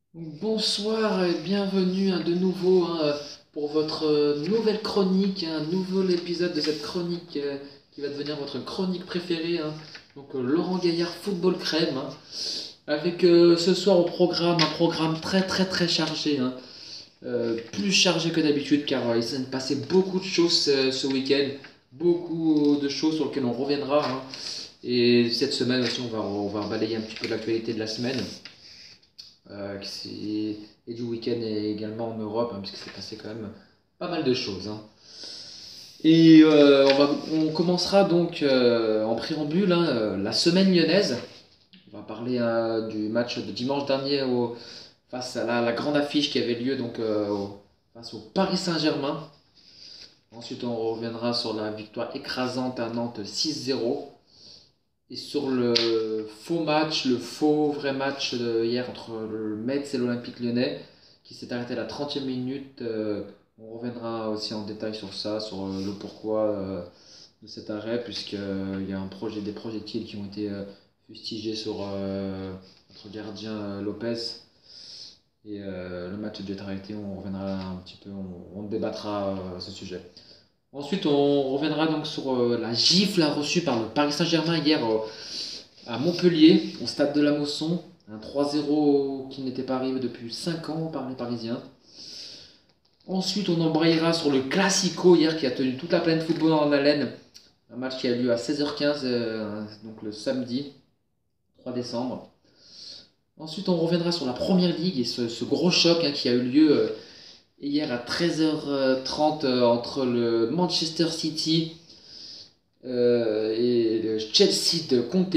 Bonsoir et bienvenue de nouveau pour votre nouvelle chronique, un nouvel épisode de cette chronique qui va devenir votre chronique préférée. Laurent Gaillard Football Crème, avec ce soir au programme, un programme très très très chargé, plus chargé que d'habitude car il s'est passé beaucoup de choses ce week-end, beaucoup de choses sur lesquelles on reviendra. Et cette semaine aussi on va balayer un petit peu l'actualité de la semaine et du week-end et également en Europe, puisque c'est passé quand même pas mal de choses. Et on commencera donc en préambule la semaine lyonnaise. On va parler du match de dimanche dernier face à la grande affiche qui avait lieu face au Paris Saint-Germain. Ensuite, on reviendra sur la victoire écrasante à Nantes 6-0. Et sur le faux match, le faux vrai match hier entre le Metz et l'Olympique Lyonnais, qui s'est arrêté à la 30e minute, on reviendra aussi en détail sur ça, sur le pourquoi de cet arrêt, puisqu'il y a des projectiles qui ont été fustigés sur notre gardien Lopez. Et le match a dû être arrêté, on reviendra un petit peu, on débattra ce sujet. Ensuite, on reviendra donc sur la gifle reçue par le Paris Saint-Germain hier à Montpellier, au stade de la Mosson. Un 3-0 qui n'était pas arrivé depuis 5 ans par les Parisiens. Ensuite, on embrayera sur le Classico hier qui a tenu toute la planète football en haleine. Un match qui a lieu à 16h15, donc le samedi 3 décembre. Ensuite, on reviendra sur la première ligue et ce gros choc qui a eu lieu hier à 13h30 entre le Manchester City et le Chelsea de Conte.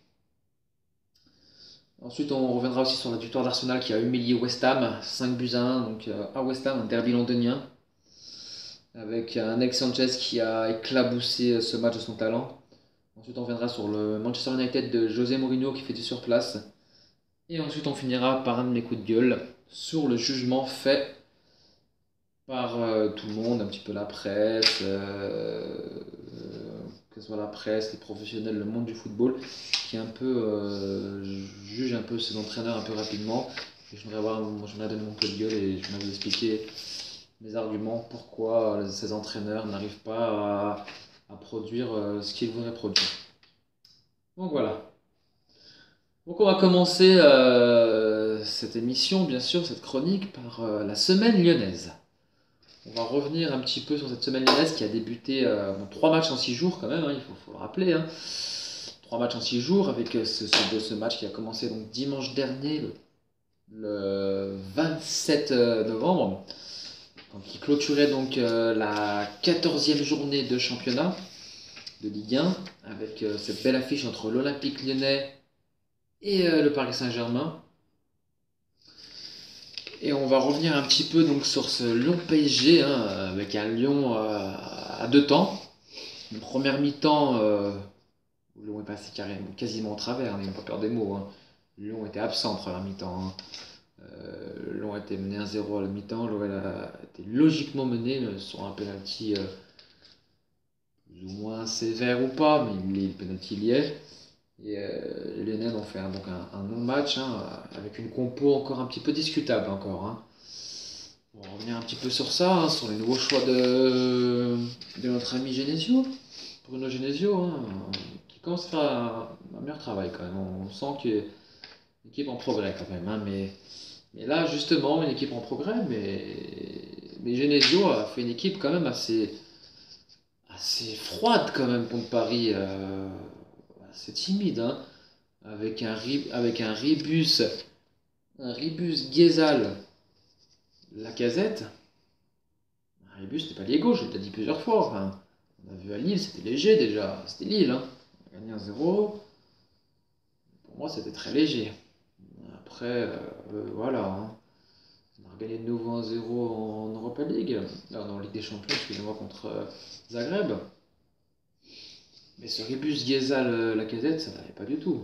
Ensuite, on reviendra aussi sur la victoire d'Arsenal qui a humilié West Ham, 5 buts à 1, donc à West Ham, un derby londonien, avec un Alex Sanchez qui a éclaboussé ce match de son talent. Ensuite, on reviendra sur le Manchester United de José Mourinho qui fait du surplace. Et ensuite, on finira par un de mes coups de gueule sur le jugement fait par tout le monde, un petit peu la presse, que ce soit la presse, les professionnels, le monde du football, qui un peu juge un peu ses entraîneurs un peu rapidement. Et je voudrais donner mon coup de gueule et je voudrais vous expliquer mes arguments pourquoi ces entraîneurs n'arrivent pas à produire ce qu'ils voudraient produire. Donc voilà. Donc on va commencer cette émission, bien sûr, cette chronique, par la semaine lyonnaise. On va revenir un petit peu sur cette semaine lyonnaise qui a débuté 3 matchs en 6 jours quand même, il faut le rappeler. 3 matchs en 6 jours avec ce match qui a commencé donc dimanche dernier, le 27 novembre, donc, qui clôturait donc la 14e journée de championnat de Ligue 1 avec cette belle affiche entre l'Olympique lyonnais et le Paris Saint-Germain. Et on va revenir un petit peu donc sur ce Lyon PSG avec un Lyon à deux temps. Une première mi-temps où Lyon est passé quasiment au travers, n'ayons pas peur des mots. Lyon était absent en première mi-temps. Lyon a été mené 1-0 à la mi-temps. Lyon a été logiquement mené sur un penalty plus ou moins sévère ou pas, mais le penalty il y est. Et les Lyonnais ont fait un non-match avec une compo encore un petit peu discutable encore. On va revenir un petit peu sur ça, sur les nouveaux choix de notre ami Genesio, Bruno Genesio, qui commence à faire un meilleur travail quand même. On sent qu'il y a une équipe en progrès quand même. Mais là, justement, une équipe en progrès, mais Genesio a fait une équipe quand même assez froide quand même contre Paris, assez timide, avec un Ribus Guézal, Lacazette. Rébus, c'était pas lié gauche, je l'ai dit plusieurs fois. Enfin, on a vu à Lille, c'était léger déjà. C'était Lille. On a gagné 1-0. Pour moi, c'était très léger. Après, voilà. On a gagné de nouveau 1-0 en Europa League. Non, en Ligue des Champions, excusez-moi, contre Zagreb. Mais ce Rébus Guézal Lacazette, ça n'allait pas du tout.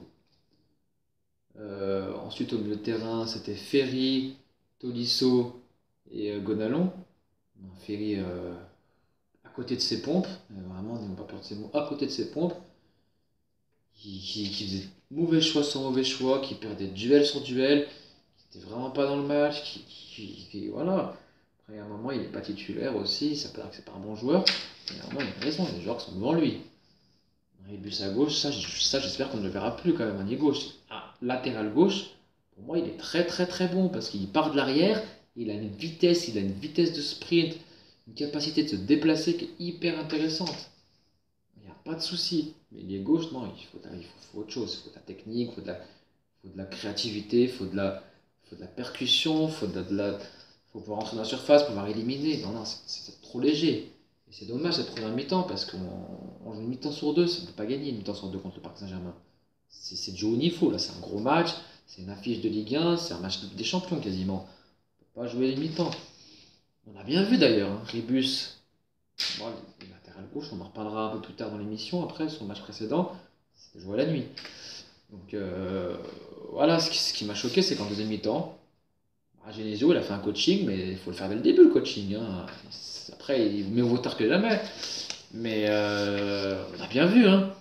Ensuite, au milieu de terrain, c'était Ferry, Tolisso et Gonalon. Ferry à côté de ses pompes, vraiment, n'ayons pas peur de ces mots, à côté de ses pompes, qui faisait mauvais choix sur mauvais choix, qui perdait duel sur duel, qui était vraiment pas dans le match, voilà. Après, à un moment, il n'est pas titulaire aussi, ça peut dire que c'est pas un bon joueur. Mais à un moment, il a raison, il y a des joueurs qui sont devant lui. Rébus à gauche, ça j'espère qu'on ne le verra plus quand même, un gauche. Ah, latéral gauche, pour moi, il est très très très bon parce qu'il part de l'arrière, il a une vitesse de sprint, une capacité de se déplacer qui est hyper intéressante. Il n'y a pas de souci. Mais il est gauche, non, faut autre chose. Il faut de la technique, faut de la créativité, faut de la percussion, faut pouvoir entrer dans la surface, pouvoir éliminer. Non, non, c'est trop léger. Et c'est dommage cette première mi-temps parce qu'on joue une mi-temps sur deux, ça ne peut pas gagner une mi-temps sur deux contre le Paris Saint-Germain. C'est du haut niveau, là, c'est un gros match, c'est une affiche de Ligue 1, c'est un match des champions quasiment. On ne peut pas jouer les mi-temps. On a bien vu d'ailleurs, hein, Ribus, bon, le latéral gauche, on en reparlera un peu plus tard dans l'émission, après son match précédent, c'était joué la nuit. Donc voilà, ce qui m'a choqué, c'est qu'en deuxième mi-temps, Genesio, il a fait un coaching, mais il faut le faire dès le début, le coaching, hein. Après, il mieux vaut tard que jamais. Mais on a bien vu, hein.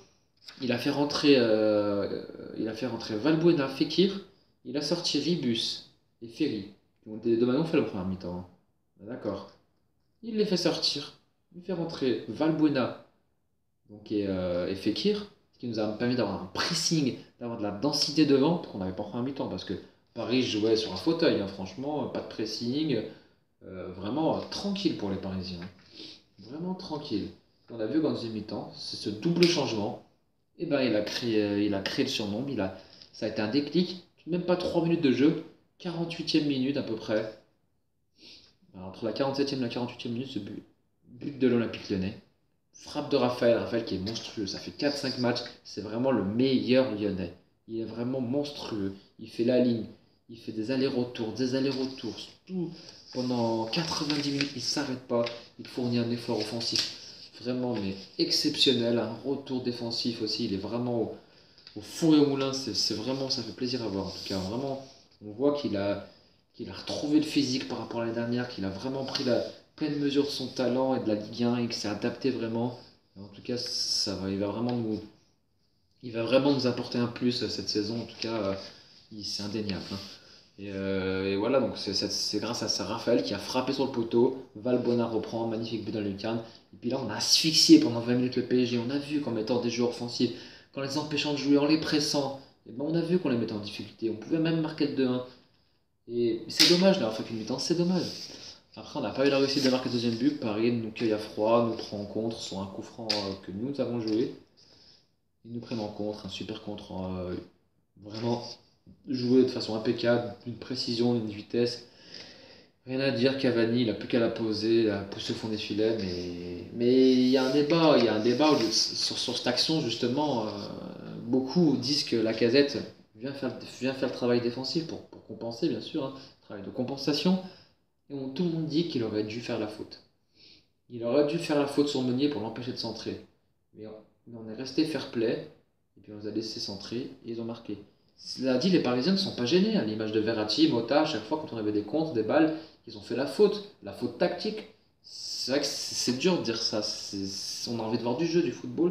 Il a fait rentrer Valbuena, Fekir, il a sorti Ribus et Ferry, qui ont été les deux maillons fait le premier mi-temps, hein. D'accord. Il les fait sortir. Il fait rentrer Valbuena et Fekir, ce qui nous a permis d'avoir un pressing, d'avoir de la densité devant, qu'on n'avait pas en première mi-temps, parce que Paris jouait sur un fauteuil, hein, franchement, pas de pressing, vraiment tranquille pour les Parisiens. Vraiment tranquille. On a vu qu'en deuxième mi-temps, c'est ce double changement, et ben il a créé le surnombre, ça a été un déclic, même pas 3 minutes de jeu, 48e minute à peu près. Alors, entre la 47e et la 48e minute, but de l'Olympique Lyonnais. Frappe de Raphaël qui est monstrueux, ça fait 4-5 matchs, c'est vraiment le meilleur Lyonnais. Il est vraiment monstrueux, il fait la ligne, il fait des allers-retours, tout pendant 90 minutes, il ne s'arrête pas, il fournit un effort offensif vraiment mais exceptionnel, un retour défensif aussi, il est vraiment au four et au moulin, c'est vraiment, ça fait plaisir à voir en tout cas, vraiment, on voit qu'il a retrouvé le physique par rapport à l'année dernière, qu'il a vraiment pris la pleine mesure de son talent et de la Ligue 1 et qu'il s'est adapté vraiment. Et en tout cas, il va vraiment nous apporter un plus cette saison. En tout cas, c'est indéniable, hein. Et voilà, donc c'est grâce à ça Raphaël qui a frappé sur le poteau. Valbuena reprend, magnifique but dans la lucarne. Et puis là, on a asphyxié pendant 20 minutes le PSG. On a vu qu'en mettant des joueurs offensifs, qu'en les empêchant de jouer, en les pressant, et ben on a vu qu'on les mettait en difficulté. On pouvait même marquer le 2-1. Et c'est dommage d'avoir fait qu'une mi-temps, c'est dommage. Après, on n'a pas eu la réussite de marquer le deuxième but. Paris nous cueille à froid, nous prend en contre sur un coup franc que nous avons joué. Ils nous prennent en contre, un super contre, vraiment joué de façon impeccable, une précision, une vitesse. Rien à dire, Cavani, il a plus qu'à la poser, il a poussé au fond des filets, mais il y a un débat sur cette action justement. Beaucoup disent que Lacazette vient faire le travail défensif pour compenser, bien sûr, hein, travail de compensation. Et tout le monde dit qu'il aurait dû faire la faute. Il aurait dû faire la faute sur Meunier pour l'empêcher de centrer. Mais on est resté fair play, et puis on les a laissés centrer, et ils ont marqué. Cela dit, les Parisiens ne sont pas gênés, à l'image de Verratti, Mota, à chaque fois quand on avait des contres, des balles, ils ont fait la faute tactique. C'est vrai que c'est dur de dire ça, on a envie de voir du jeu, du football,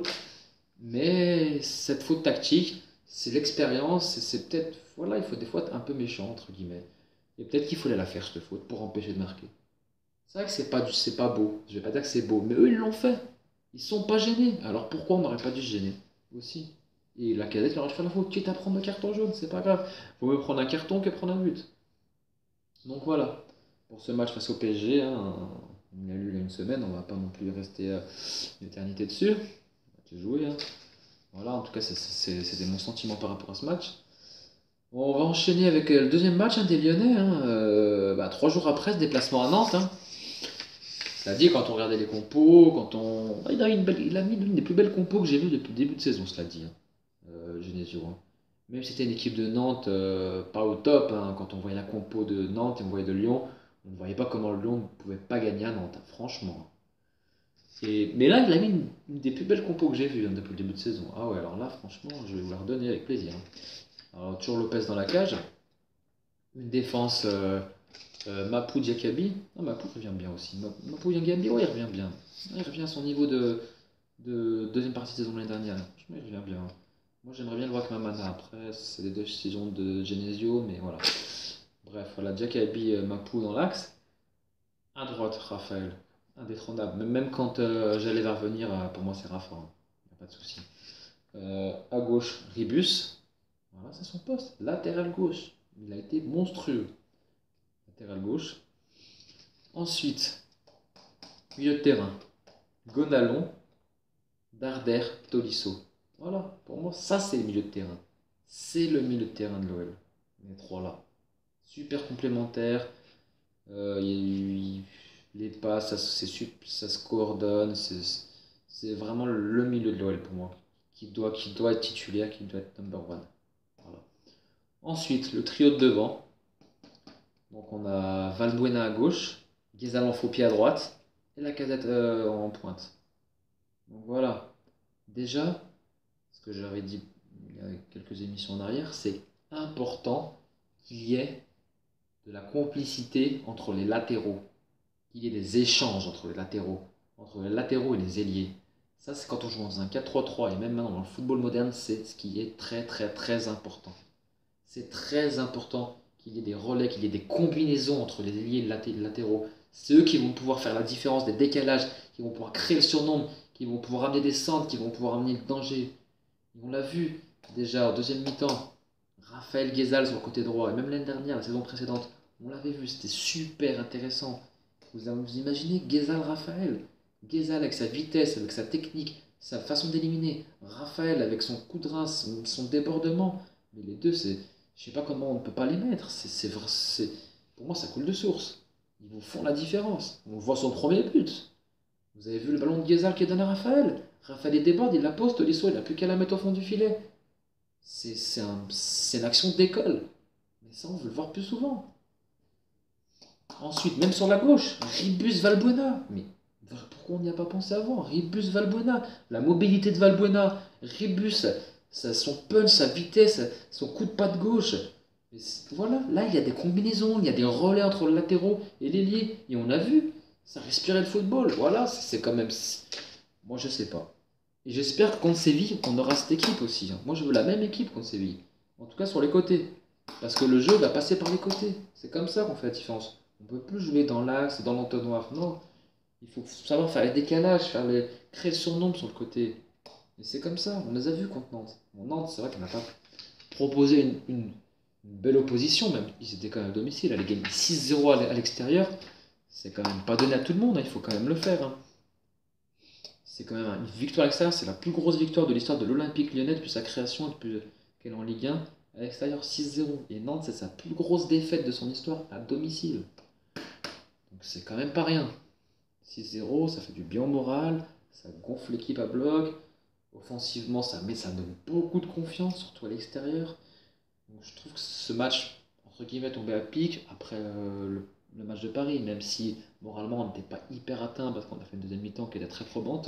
mais cette faute tactique, c'est l'expérience, c'est peut-être, voilà, il faut des fois être un peu méchant, entre guillemets. Et peut-être qu'il fallait la faire, cette faute, pour empêcher de marquer. C'est vrai que c'est pas beau, je vais pas dire que c'est beau, mais eux, ils l'ont fait. Ils sont pas gênés, alors pourquoi on n'aurait pas dû se gêner aussi? Et la cadette leur a fait la faute, quitte à prendre un carton jaune, c'est pas grave. Vaut mieux prendre un carton que prendre un but. Donc voilà, pour ce match face au PSG, hein, on l'a lu il y a une semaine, on va pas non plus rester une éternité dessus. On va tout jouer, hein. Voilà, en tout cas, c'était mon sentiment par rapport à ce match. Bon, on va enchaîner avec le deuxième match, hein, des Lyonnais, hein, 3 jours après ce déplacement à Nantes, hein. Cela dit, quand on regardait les compos, il a mis l'une des plus belles compos que j'ai vues depuis le début de saison, cela dit, hein, Genesio, hein. Même si c'était une équipe de Nantes pas au top, hein, quand on voyait la compo de Nantes et on voyait de Lyon, on ne voyait pas comment Lyon ne pouvait pas gagner à Nantes, hein, franchement. Mais là, il a mis une des plus belles compos que j'ai vues, hein, depuis le début de saison. Ah ouais, alors là, franchement, je vais vous la redonner avec plaisir, hein. Alors, toujours Lopez dans la cage. Une défense Mapou Diakabi. Ah, Mapou revient bien aussi. Mapou Diakabi, ouais, il revient bien. Il revient à son niveau de deuxième partie de saison de l'année dernière. Franchement, il revient bien. Moi, j'aimerais bien le voir avec Mamana. Après, c'est des décisions de Genesio, mais voilà. Bref, voilà, Jack Albi Mapou dans l'axe. À droite, Raphaël. Indétrônable. Même quand j'allais vers venir, pour moi c'est Rafa. Il n'y a pas de souci. À gauche, Ribus. Voilà, c'est son poste. Latéral gauche. Il a été monstrueux. Latéral gauche. Ensuite, milieu de terrain. Gonalon, Darder, Tolisso. Voilà, pour moi, ça c'est le milieu de terrain. C'est le milieu de terrain de l'OL. Les trois là. Super complémentaires. Les passes, ça se coordonne. C'est vraiment le milieu de l'OL pour moi. Qui doit être titulaire, qui doit être number one. Voilà. Ensuite, le trio de devant. Donc on a Valbuena à gauche, Ghezal en faux pied à droite et la Casette en pointe. Donc voilà. Déjà, ce que j'avais dit il y a quelques émissions en arrière, c'est important qu'il y ait de la complicité entre les latéraux, qu'il y ait des échanges entre les latéraux et les ailiers. Ça, c'est quand on joue dans un 4-3-3 et même maintenant dans le football moderne, c'est ce qui est très très très important. C'est très important qu'il y ait des relais, qu'il y ait des combinaisons entre les ailiers et les latéraux. C'est eux qui vont pouvoir faire la différence des décalages, qui vont pouvoir créer le surnombre, qui vont pouvoir amener des centres, qui vont pouvoir amener le danger. Et on l'a vu déjà en deuxième mi-temps. Raphaël Guézal sur le côté droit, et même l'année dernière, la saison précédente, on l'avait vu, c'était super intéressant. Vous imaginez Guézal Raphaël? Guézal avec sa vitesse, avec sa technique, sa façon d'éliminer. Raphaël avec son coup de rein, son débordement. Mais les deux, c'est, je sais pas comment on ne peut pas les mettre. Pour moi, ça coule de source. Ils vous font la différence. On voit son premier but. Vous avez vu le ballon de Guézal qui est donné à Raphaël? Raphaël il déborde, il la pose, Tolisso, il n'a plus qu'à la mettre au fond du filet. C'est une action d'école. Mais ça, on veut le voir plus souvent. Ensuite, même sur la gauche, Ribus Valbuena. Mais pourquoi on n'y a pas pensé avant? Ribus Valbuena. La mobilité de Valbuena. Ribus, son punch, sa vitesse, son coup de patte gauche. Voilà, là il y a des combinaisons, il y a des relais entre les latéraux et l'ailier. Et on a vu, ça respirait le football. Voilà, c'est quand même. Moi je sais pas. Et j'espère que contre Séville, on aura cette équipe aussi, hein. Moi je veux la même équipe contre Séville. En tout cas sur les côtés. Parce que le jeu va passer par les côtés. C'est comme ça qu'on fait la différence. On ne peut plus jouer dans l'axe, dans l'entonnoir. Non. Il faut savoir faire les décalages, créer le surnombre sur le côté. Et c'est comme ça. On les a vus contre Nantes. Bon, Nantes, c'est vrai qu'on n'a pas proposé une belle opposition, même. Ils étaient quand même à domicile. Aller gagner 6-0 à l'extérieur, c'est quand même pas donné à tout le monde, hein. Il faut quand même le faire, hein. C'est quand même une victoire à l'extérieur. C'est la plus grosse victoire de l'histoire de l'Olympique Lyonnais depuis sa création, depuis qu'elle est en Ligue 1. À l'extérieur 6-0. Et Nantes, c'est sa plus grosse défaite de son histoire à domicile. Donc c'est quand même pas rien. 6-0, ça fait du bien au moral, ça gonfle l'équipe à bloc. Offensivement, ça donne beaucoup de confiance, surtout à l'extérieur. Donc je trouve que ce match, entre guillemets, tombé à pic après le match de Paris, même si moralement on n'était pas hyper atteint parce qu'on a fait une deuxième mi-temps qui était très probante.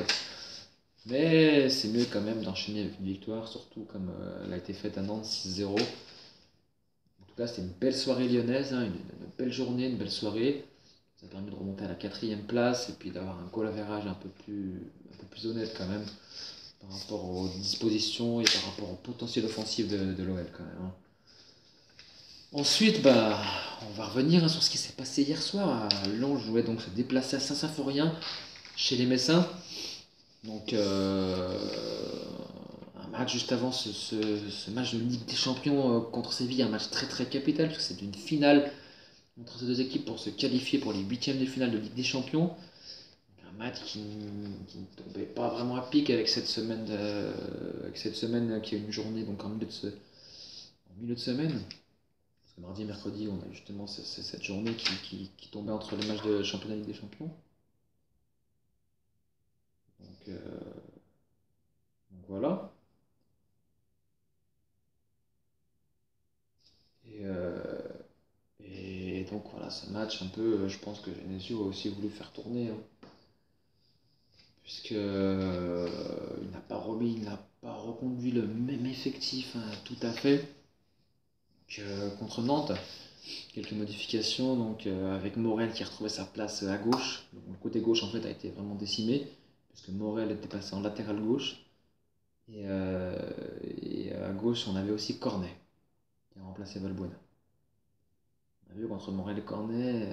Mais c'est mieux quand même d'enchaîner avec une victoire, surtout comme elle a été faite à Nantes 6-0. En tout cas, c'était une belle soirée lyonnaise, hein, une belle journée, une belle soirée. Ça a permis de remonter à la 4e place et puis d'avoir un goal average un peu plus honnête quand même par rapport aux dispositions et par rapport au potentiel offensif de l'OL quand même, hein. Ensuite, on va revenir, hein, sur ce qui s'est passé hier soir. Lens jouait donc se déplacer à Saint-Symphorien chez les Messins. Donc un match juste avant ce match de Ligue des Champions contre Séville, un match très très capital parce que c'est une finale entre ces deux équipes pour se qualifier pour les huitièmes de finale de Ligue des Champions. Un match qui ne tombait pas vraiment à pic avec cette semaine, qui est une journée donc en milieu de semaine. Parce que mardi et mercredi, on a justement cette journée qui tombait entre les matchs de championnat Ligue des Champions. Donc, voilà. Et, donc voilà, ce match un peu, je pense que Genesio a aussi voulu faire tourner, hein, puisque il n'a pas reconduit le même effectif, hein, tout à fait que contre Nantes. Quelques modifications, donc avec Morel qui a retrouvé sa place à gauche. Donc, le côté gauche en fait a été vraiment décimé, puisque Morel était passé en latéral gauche. Et à gauche, on avait aussi Cornet qui a remplacé Valbuena. On a vu contre Montréal Cornet,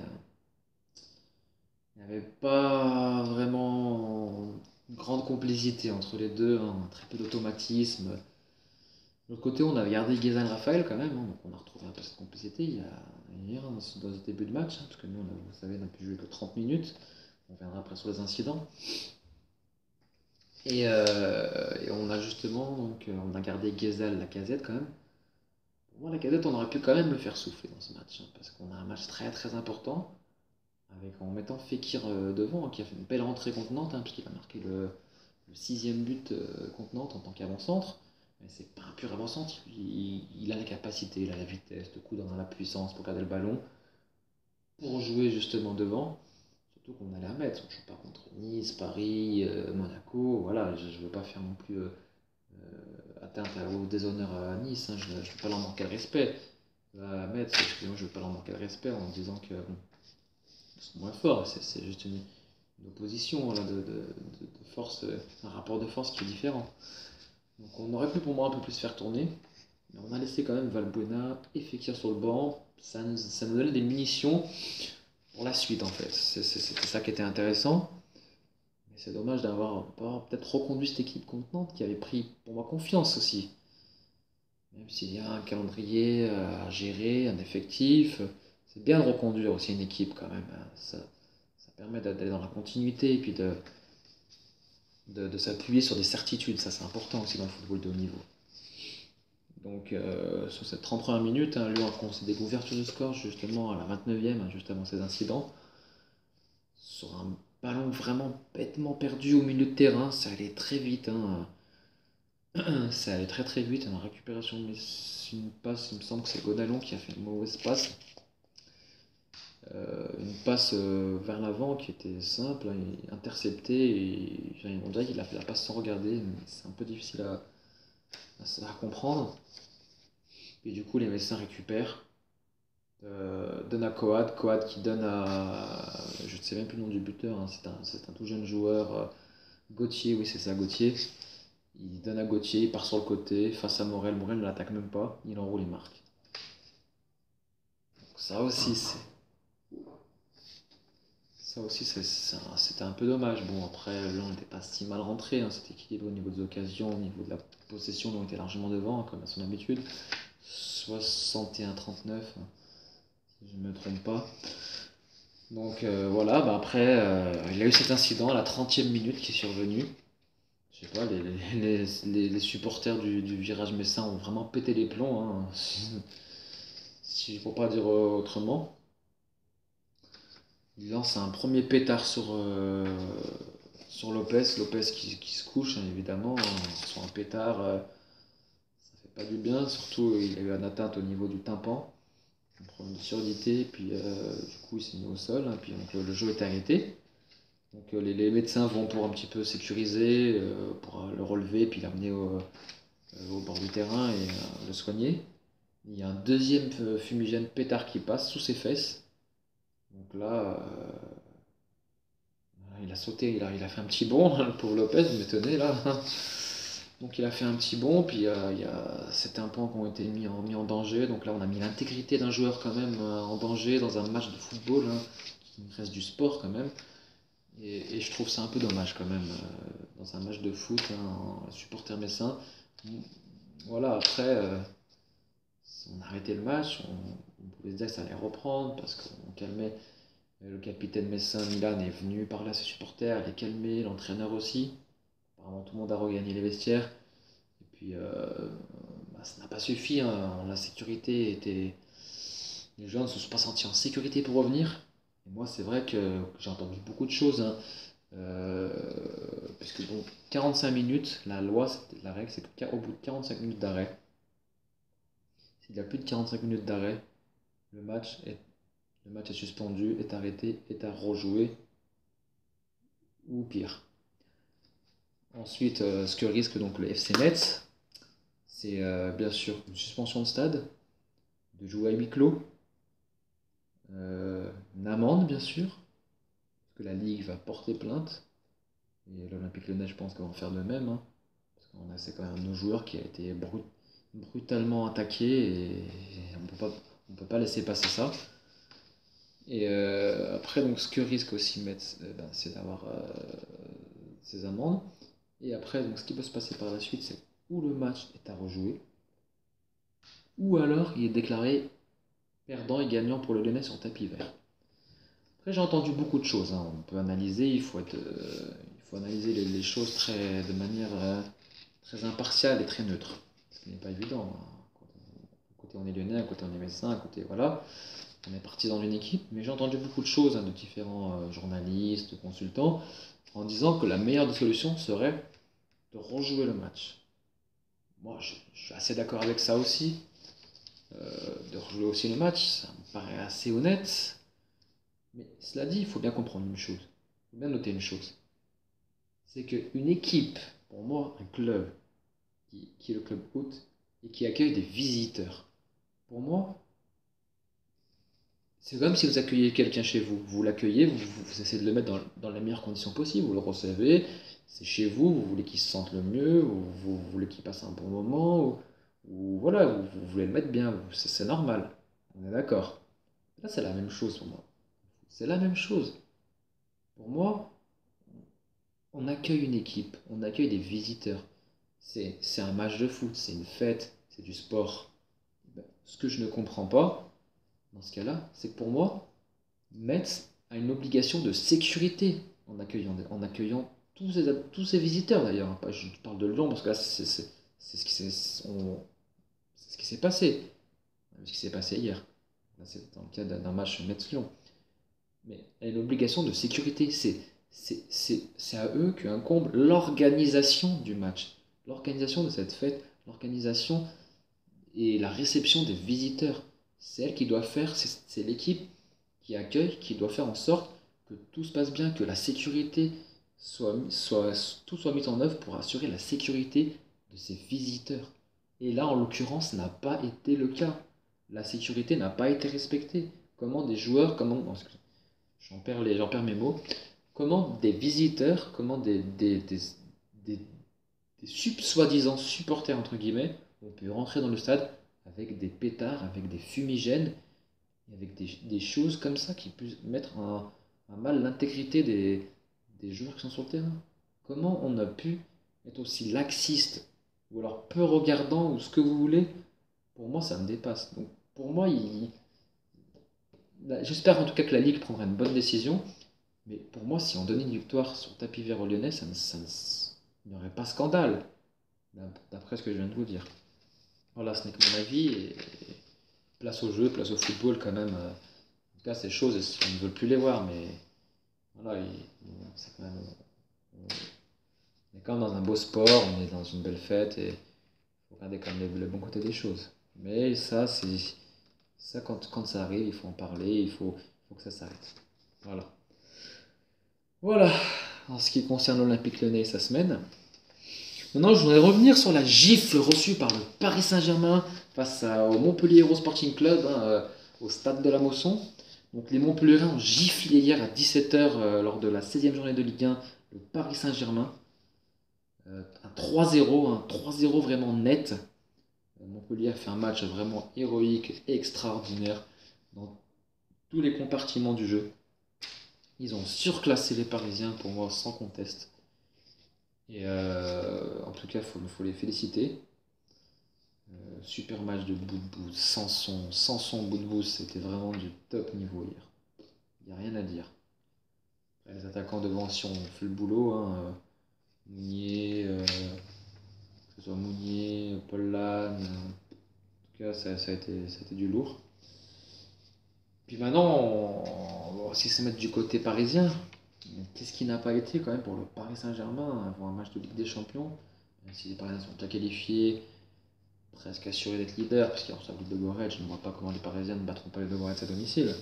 il n'y avait pas vraiment une grande complicité entre les deux, hein, très peu d'automatisme. De l'autre côté, on avait gardé Ghezal Raphaël quand même, hein, donc on a retrouvé un peu cette complicité hier dans ce début de match, hein, parce que nous, vous savez, on a pu jouer que 30 minutes. On viendra après sur les incidents. Et on a justement, donc, on a gardé Ghezal, Lacazette quand même. Pour moi, Lacazette, on aurait pu quand même le faire souffler dans ce match, hein, parce qu'on a un match très très important, en mettant Fekir devant, hein, qui a fait une belle rentrée contre Nantes, hein, puisqu'il a marqué le sixième but contre Nantes en tant qu'avant-centre. Mais c'est pas un pur avant-centre, il a la capacité, il a la vitesse, le coup dans la puissance pour garder le ballon, pour jouer justement devant. Surtout qu'on allait à Metz, on ne joue pas contre Nice, Paris, Monaco, voilà, je ne veux pas faire non plus atteinte au déshonneur à Nice, hein, je ne veux pas leur manquer de respect. À Metz, excusez-moi, je ne veux pas leur manquer de respect en disant que bon, ils sont moins forts, c'est juste une opposition voilà, de force, un rapport de force qui est différent. Donc on aurait pu pour moi un peu plus faire tourner, mais on a laissé quand même Valbuena et Fekir sur le banc, ça nous donnait des munitions pour la suite en fait. C'était ça qui était intéressant. Mais c'est dommage d'avoir pas peut-être reconduit cette équipe contre Nantes qui avait pris pour moi confiance aussi. Même s'il y a un calendrier à gérer, un effectif, c'est bien de reconduire aussi une équipe quand même, hein. Ça permet d'aller dans la continuité et puis de s'appuyer sur des certitudes. Ça c'est important aussi dans le football de haut niveau. Donc sur cette 31 minutes, hein, Lyon a concédé l'ouverture du score justement à la 29e, hein, juste avant ces incidents. Sur un ballon vraiment bêtement perdu au milieu de terrain, ça allait très vite, hein. Ça allait très très vite. La récupération de une passe, il me semble que c'est Godalon qui a fait une mauvaise passe. Une passe vers l'avant qui était simple, hein, interceptée, et on dirait qu'il a fait la passe sans regarder, mais c'est un peu difficile à comprendre. Et du coup, les Messins récupèrent. Donne à Coad qui donne à. Je ne sais même plus le nom du buteur, hein, c'est un tout jeune joueur. Gauthier, oui, c'est ça, Gauthier. Il donne à Gauthier, il part sur le côté, face à Morel. Morel ne l'attaque même pas, il enroule, il marque. Donc c'était un peu dommage. Bon, après, là, on n'était pas si mal rentré, hein, c'était équilibré au niveau des occasions, au niveau de la possession, on était largement devant, hein, comme à son habitude. 61-39, hein, si je ne me trompe pas. Donc voilà, bah après, il y a eu cet incident à la 30e minute qui est survenu. Je sais pas, les supporters du Virage Messin ont vraiment pété les plombs, hein, si pour pas dire autrement. Il lance un premier pétard sur Lopez, qui se couche, hein, évidemment, hein, sur un pétard, ça fait pas du bien, surtout il a eu une atteinte au niveau du tympan, un problème de surdité, puis du coup il s'est mis au sol, hein, puis donc, le jeu est arrêté. Donc les médecins vont pour un petit peu sécuriser, pour le relever, puis l'amener au bord du terrain et le soigner. Il y a un deuxième fumigène pétard qui passe sous ses fesses. Donc là, il a sauté, il a fait un petit bond, hein, le pauvre Lopez, vous m'étonnez là. Donc il a fait un petit bond, puis il y a certains points qui ont été mis en danger. Donc là, on a mis l'intégrité d'un joueur quand même en danger dans un match de football, hein, qui reste du sport quand même. Et je trouve ça un peu dommage quand même, dans un match de foot, hein, en supporter messin. Voilà, après, on a arrêté le match, on pouvait se dire que ça allait reprendre parce qu'on calmait. Le capitaine messin Milan est venu parler à ses supporters, les calmer, l'entraîneur aussi. Apparemment, tout le monde a regagné les vestiaires. Et puis, bah, ça n'a pas suffi, hein. La sécurité était. Les joueurs ne se sont pas sentis en sécurité pour revenir. Et moi, c'est vrai que j'ai entendu beaucoup de choses, hein. Euh, Puisque bon, 45 minutes, la règle, c'est qu'au bout de 45 minutes d'arrêt, s'il y a plus de 45 minutes d'arrêt, le match est, le match est suspendu, est arrêté, est à rejouer, ou pire. Ensuite, ce que risque donc le FC Metz, c'est bien sûr une suspension de stade, de jouer à huis clos, une amende bien sûr, parce que la Ligue va porter plainte, et l'Olympique Lyonnais, je pense, qu'ils vont faire de même, hein, parce qu'on a c'est quand même un de nos joueurs qui a été brutalement attaqué, et on peut pas laisser passer ça. Et après, donc, ce que risque aussi Metz, c'est d'avoir ses amendes. Et après, donc, ce qui peut se passer par la suite, c'est ou le match est à rejouer, ou alors il est déclaré perdant et gagnant pour le Lyonnais sur tapis vert. Après, j'ai entendu beaucoup de choses, hein. On peut analyser, il faut analyser les choses de manière très impartiale et très neutre. Ce qui n'est pas évident, hein. Un côté on est lyonnais, un côté on est médecin, un côté voilà. On est partisan d'une équipe, mais j'ai entendu beaucoup de choses, hein, de différents journalistes, consultants, en disant que la meilleure des solutions serait de rejouer le match. Moi, je suis assez d'accord avec ça aussi. De rejouer aussi le match, ça me paraît assez honnête. Mais cela dit, il faut bien comprendre une chose. Il faut bien noter une chose. C'est qu'une équipe, pour moi, un club, qui est le club hôte, et qui accueille des visiteurs, pour moi, c'est comme si vous accueillez quelqu'un chez vous. Vous l'accueillez, vous essayez de le mettre dans les meilleures conditions possibles. Vous le recevez, c'est chez vous, vous voulez qu'il se sente le mieux, ou vous voulez qu'il passe un bon moment, ou voilà, vous voulez le mettre bien. C'est normal. On est d'accord. Là, c'est la même chose pour moi. C'est la même chose. Pour moi, on accueille une équipe, on accueille des visiteurs. C'est un match de foot, c'est une fête, c'est du sport. Ben, ce que je ne comprends pas, dans ce cas-là, c'est que pour moi, Metz a une obligation de sécurité en accueillant tous ces visiteurs d'ailleurs. Je parle de Lyon parce que là, c'est ce qui c'est ce qui s'est passé. Ce qui s'est passé hier. Là, c'est dans le cas d'un match Metz-Lyon. Mais elle a une obligation de sécurité. C'est à eux qu'incombe l'organisation du match, l'organisation de cette fête, l'organisation et la réception des visiteurs. C'est elle qui doit faire, c'est l'équipe qui accueille, qui doit faire en sorte que tout se passe bien, que la sécurité tout soit mis en œuvre pour assurer la sécurité de ces visiteurs. Et là, en l'occurrence, n'a pas été le cas. La sécurité n'a pas été respectée. Comment des joueurs, j'en perds mes mots, comment des visiteurs, comment des, soi-disant supporters, entre guillemets, ont pu rentrer dans le stade avec des pétards, avec des fumigènes, et avec des choses comme ça qui peuvent mettre à mal l'intégrité des joueurs qui sont sur le terrain. Comment on a pu être aussi laxiste, ou alors peu regardant, ou ce que vous voulez, pour moi ça me dépasse. Donc pour moi, j'espère en tout cas que la Ligue prendra une bonne décision, mais pour moi, si on donnait une victoire sur tapis vert au Lyonnais, il n'y aurait pas scandale, d'après ce que je viens de vous dire. Voilà, ce n'est que mon avis, et place au jeu, place au football quand même. En tout cas, ces choses, on ne veut plus les voir, mais voilà, c'est quand même, on est quand même dans un beau sport, on est dans une belle fête, et il faut regarder quand même le bon côté des choses. Mais ça quand ça arrive, il faut en parler, il faut que ça s'arrête. Voilà. Voilà, en ce qui concerne l'Olympique Lyonnais et sa semaine. Maintenant, je voudrais revenir sur la gifle reçue par le Paris Saint-Germain au Montpellier Hero Sporting Club, hein, au stade de la Mosson. Donc, les Montpelliérains ont giflé hier à 17h lors de la 16e journée de Ligue 1 le Paris Saint-Germain. Un 3-0, un 3-0 vraiment net. Montpellier a fait un match vraiment héroïque, extraordinaire dans tous les compartiments du jeu. Ils ont surclassé les Parisiens pour moi sans conteste. Et en tout cas, faut les féliciter. Super match de bout de bout, sans son bout de bout, c'était vraiment du top niveau hier. Il n'y a rien à dire. Après, les attaquants devant si ont fait le boulot, hein, Mounier, que ce soit Mounier, Paul Lannes, en tout cas ça a été du lourd. Puis maintenant, on va aussi se mettre du côté parisien. Qu'est-ce qui n'a pas été quand même pour le Paris Saint-Germain avoir un match de Ligue des Champions, même si les Parisiens sont déjà qualifiés, presque assurés d'être leaders, parce qu'ils reçoivent de Goretz, je ne vois pas comment les Parisiens ne battront pas les de Goretz à domicile.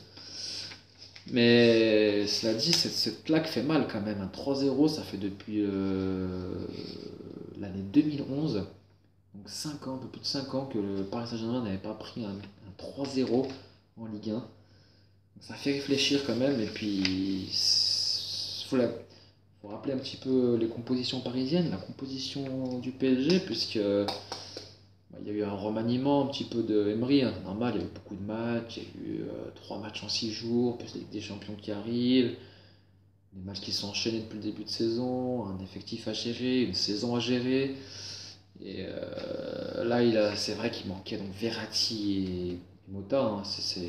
Mais cela dit, cette claque fait mal quand même. Un 3-0, ça fait depuis l'année 2011, donc 5 ans, un peu plus de 5 ans que le Paris Saint-Germain n'avait pas pris un 3-0 en Ligue 1. Ça fait réfléchir quand même, et puis faut rappeler un petit peu les compositions parisiennes, la composition du PSG, puisque Il y a eu un remaniement un petit peu de Emery, hein, normal, il y a eu beaucoup de matchs, il y a eu 3 matchs en 6 jours, plus la Ligue des Champions qui arrive, des matchs qui sont enchaînés depuis le début de saison, un effectif à gérer, une saison à gérer. Et là, c'est vrai qu'il manquait donc Verratti et Mota, hein,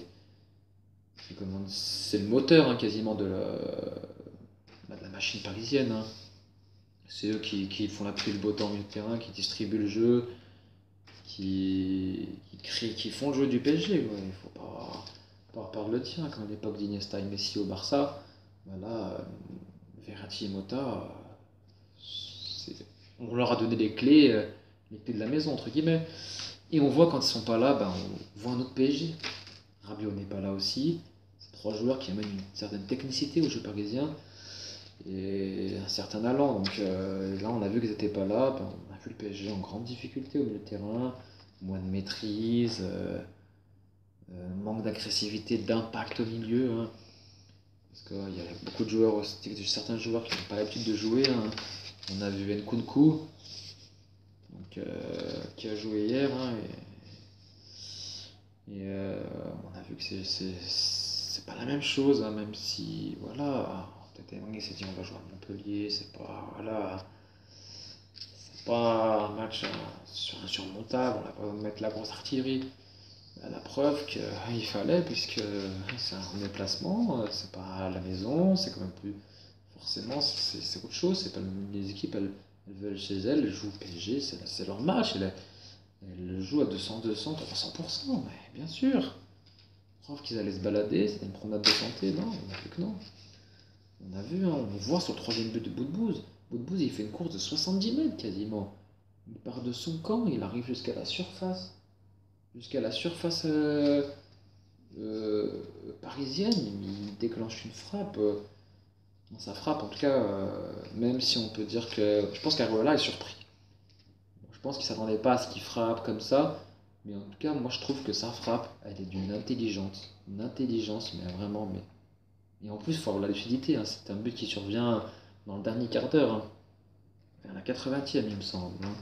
c'est le moteur hein, quasiment de la machine parisienne, hein. C'est eux qui font la pluie le beau temps au milieu de terrain, qui distribuent le jeu, qui créent, qui font le jeu du PSG, quoi. Il faut pas avoir peur de le dire, hein. Quand à l'époque d'Iniesta et Messi au Barça, bah là, Verratti et Mota, on leur a donné les clés de la maison, entre guillemets. Et on voit quand ils sont pas là, ben, on voit un autre PSG. Rabiot n'est pas là aussi. C'est 3 joueurs qui amènent une certaine technicité au jeu parisien et un certain allant. Donc là, on a vu qu'ils n'étaient pas là. Ben, on a vu le PSG en grande difficulté au milieu de terrain, moins de maîtrise, manque d'agressivité, d'impact au milieu, hein. Parce qu'il y a beaucoup de joueurs, certains joueurs qui n'ont pas l'habitude de jouer, hein. On a vu Nkunku, donc, qui a joué hier, hein, et on a vu que c'est pas la même chose, hein, même si voilà, peut-être Emery s'est dit on va jouer à Montpellier, c'est pas un match insurmontable, on n'a pas besoin de mettre la grosse artillerie. La preuve qu'il fallait, puisque c'est un déplacement, c'est pas à la maison, c'est quand même plus. Forcément, c'est autre chose. C'est pas les équipes, elles veulent chez elles, elles jouent au PSG, c'est leur match. Elles jouent à 200, 200, 300%, mais bien sûr. Preuve qu'ils allaient se balader, c'était une promenade de santé. Non, on a vu que non. On a vu, hein, on voit sur le troisième but de Boudbouz. Boudbouz, il fait une course de 70 mètres quasiment. Il part de son camp, il arrive jusqu'à la surface. Jusqu'à la surface parisienne, il déclenche une frappe. Ça frappe, en tout cas, même si on peut dire que. Je pense qu'Areola est surpris. Je pense qu'il ne s'attendait pas à ce qu'il frappe comme ça. Mais en tout cas, moi je trouve que sa frappe, elle est d'une intelligence. Une intelligence, mais vraiment. Et en plus, il faut avoir la lucidité, hein. C'est un but qui survient dans le dernier quart d'heure, hein. Vers la 80e, il me semble, hein.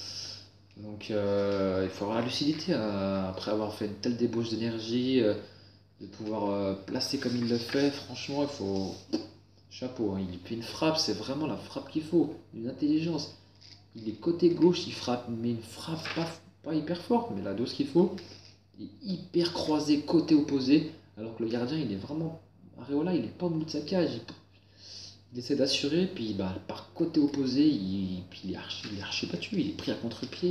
Donc il faut avoir la lucidité, hein, après avoir fait une telle débauche d'énergie, de pouvoir placer comme il le fait. Franchement, il faut. Chapeau, hein. Il fait une frappe, c'est vraiment la frappe qu'il faut, une intelligence. Il est côté gauche, il frappe, mais une frappe pas hyper forte, mais la dose qu'il faut. Il est hyper croisé côté opposé, alors que le gardien, il est vraiment. Areola, il est pas au milieu de sa cage. Il essaie d'assurer, puis bah, par côté opposé, il est archi battu, il est pris à contre-pied.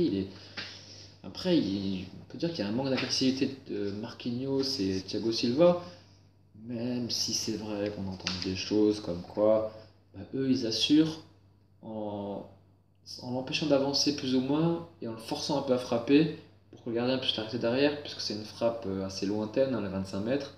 Après, on peut dire qu'il y a un manque d'agressivité de Marquinhos et Thiago Silva, même si c'est vrai qu'on entend des choses comme quoi bah, eux ils assurent en, en l'empêchant d'avancer plus ou moins et en le forçant un peu à frapper pour que le gardien puisse l'arrêter derrière, puisque c'est une frappe assez lointaine, hein, les 25 mètres.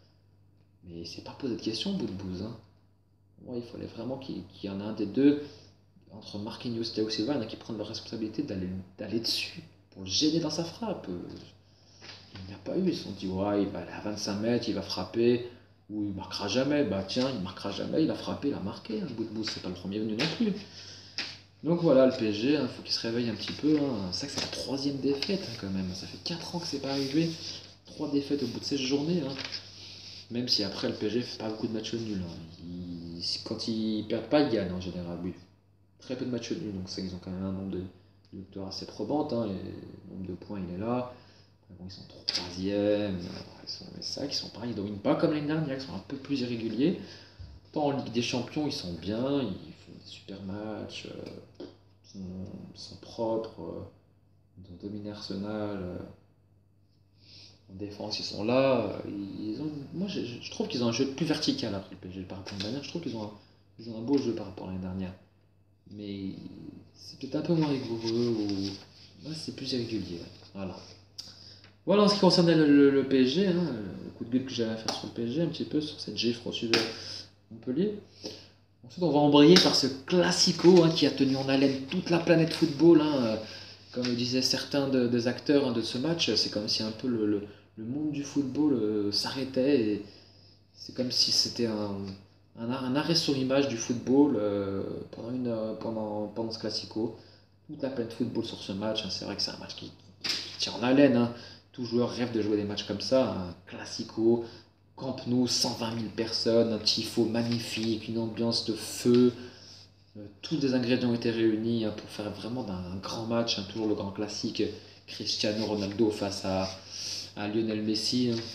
Mais il s'est pas posé de questions, bout de bouse, hein. Ouais, il fallait vraiment qu'il y en ait un des deux, entre Marquinhos et Thiago Silva, il y en a qui prennent la responsabilité d'aller dessus pour le gêner dans sa frappe. Il n'y a pas eu, ils se sont dit, ouais, il va aller à 25 mètres, il va frapper, ou il marquera jamais. Bah tiens, il marquera jamais, il a frappé, il a marqué, hein. Bout de bout, c'est pas le premier venu non plus. Donc voilà, le PSG, il faut qu'il se réveille un petit peu, hein. C'est vrai que c'est la troisième défaite, hein, quand même. Ça fait 4 ans que c'est pas arrivé. 3 défaites au bout de 16 journées, hein. Même si après, le PSG fait pas beaucoup de matchs nuls, hein. Quand ils perdent pas, ils gagnent en général. Oui. Très peu de matchs nuls, donc ça, ils ont quand même un nombre de victoires assez probante, hein. Et le nombre de points, il est là. Bon, ils sont troisième, c'est vrai qu'ils sont pareils, ils dominent pas comme l'année dernière, ils sont un peu plus irréguliers. Tant en Ligue des Champions, ils sont bien, ils font des super matchs, sont propres, ils ont dominé Arsenal, en défense ils sont là. Moi je trouve qu'ils ont un jeu plus vertical après le PSG par rapport à l'année dernière, je trouve ils ont un beau jeu par rapport à l'année dernière. Mais c'est peut-être un peu moins rigoureux, ou ouais, c'est plus irrégulier. Ouais. Voilà. Voilà en ce qui concernait le PSG, hein, le coup de gueule que j'avais à faire sur le PSG, un petit peu sur cette gifle reçue de Montpellier. Ensuite, on va embrayer par ce classico, hein, qui a tenu en haleine toute la planète football, hein, comme le disaient certains des acteurs, hein, de ce match. C'est comme si un peu le monde du football s'arrêtait. Et c'est comme si c'était un arrêt sur image du football pendant ce classico. Toute la planète football sur ce match, hein. C'est vrai que c'est un match qui tient en haleine, hein. Tout joueur rêve de jouer des matchs comme ça, un classico, Camp Nou, 120 000 personnes, un tifo magnifique, une ambiance de feu. Tous les ingrédients ont été réunis, hein, pour faire vraiment d'un grand match, hein, toujours le grand classique, Cristiano Ronaldo face à Lionel Messi, hein.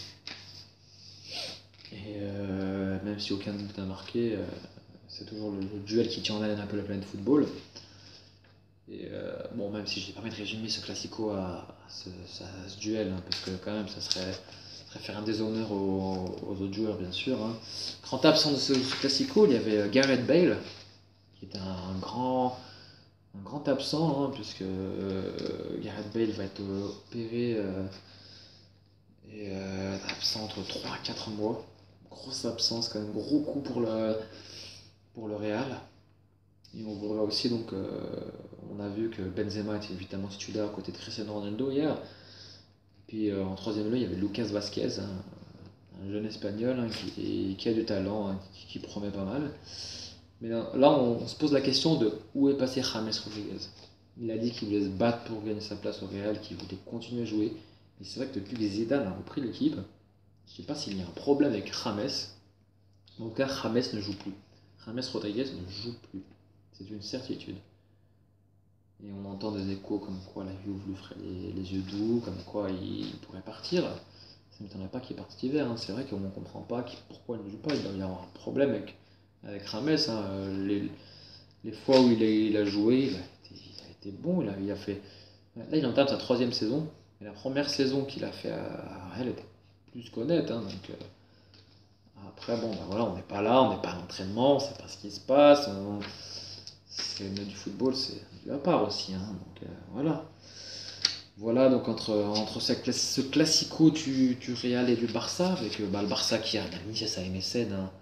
Et même si aucun but n'a marqué, c'est toujours le duel qui tient en haleine un peu la planète football. Et bon, même si je n'ai pas envie de résumer ce classico à ce duel, hein, parce que quand même ça serait faire un déshonneur aux autres joueurs, bien sûr, hein. Grand absent de ce classico, il y avait Gareth Bale, qui est un grand absent, hein, puisque Gareth Bale va être opéré et absent entre 3 à 4 mois. Grosse absence, quand même, gros coup pour le Real. Et on voit aussi, donc, on a vu que Benzema était évidemment titulaire à côté de Cristiano Ronaldo hier. Et puis en troisième lieu, il y avait Lucas Vazquez, hein, un jeune espagnol, hein, qui a du talent, hein, qui promet pas mal. Mais là, on se pose la question de où est passé James Rodriguez. Il a dit qu'il voulait se battre pour gagner sa place au Real, qu'il voulait continuer à jouer. Et c'est vrai que depuis que Zidane a repris l'équipe, je ne sais pas s'il y a un problème avec James. En tout cas, James ne joue plus. James Rodriguez ne joue plus. C'est une certitude. Et on entend des échos comme quoi la Juve lui ferait les yeux doux, comme quoi il pourrait partir. Ça ne m'étonnerait pas qu'il parte cet hiver, hein. C'est vrai qu'on ne comprend pas pourquoi il ne joue pas. Il doit y avoir un problème avec James, hein. Les fois où il a joué, il a été bon. Il a fait... Là, il entame sa troisième saison. Et la première saison qu'il a fait à Real était plus qu'honnête, hein. Donc, après, bon, ben voilà, on n'est pas là, on n'est pas à l'entraînement, on ne sait pas ce qui se passe. C'est du football, c'est du à part aussi, hein. Donc voilà. Voilà, donc entre ce classico du Real et du Barça, avec le Barça qui a Vinicius à MSN, hein.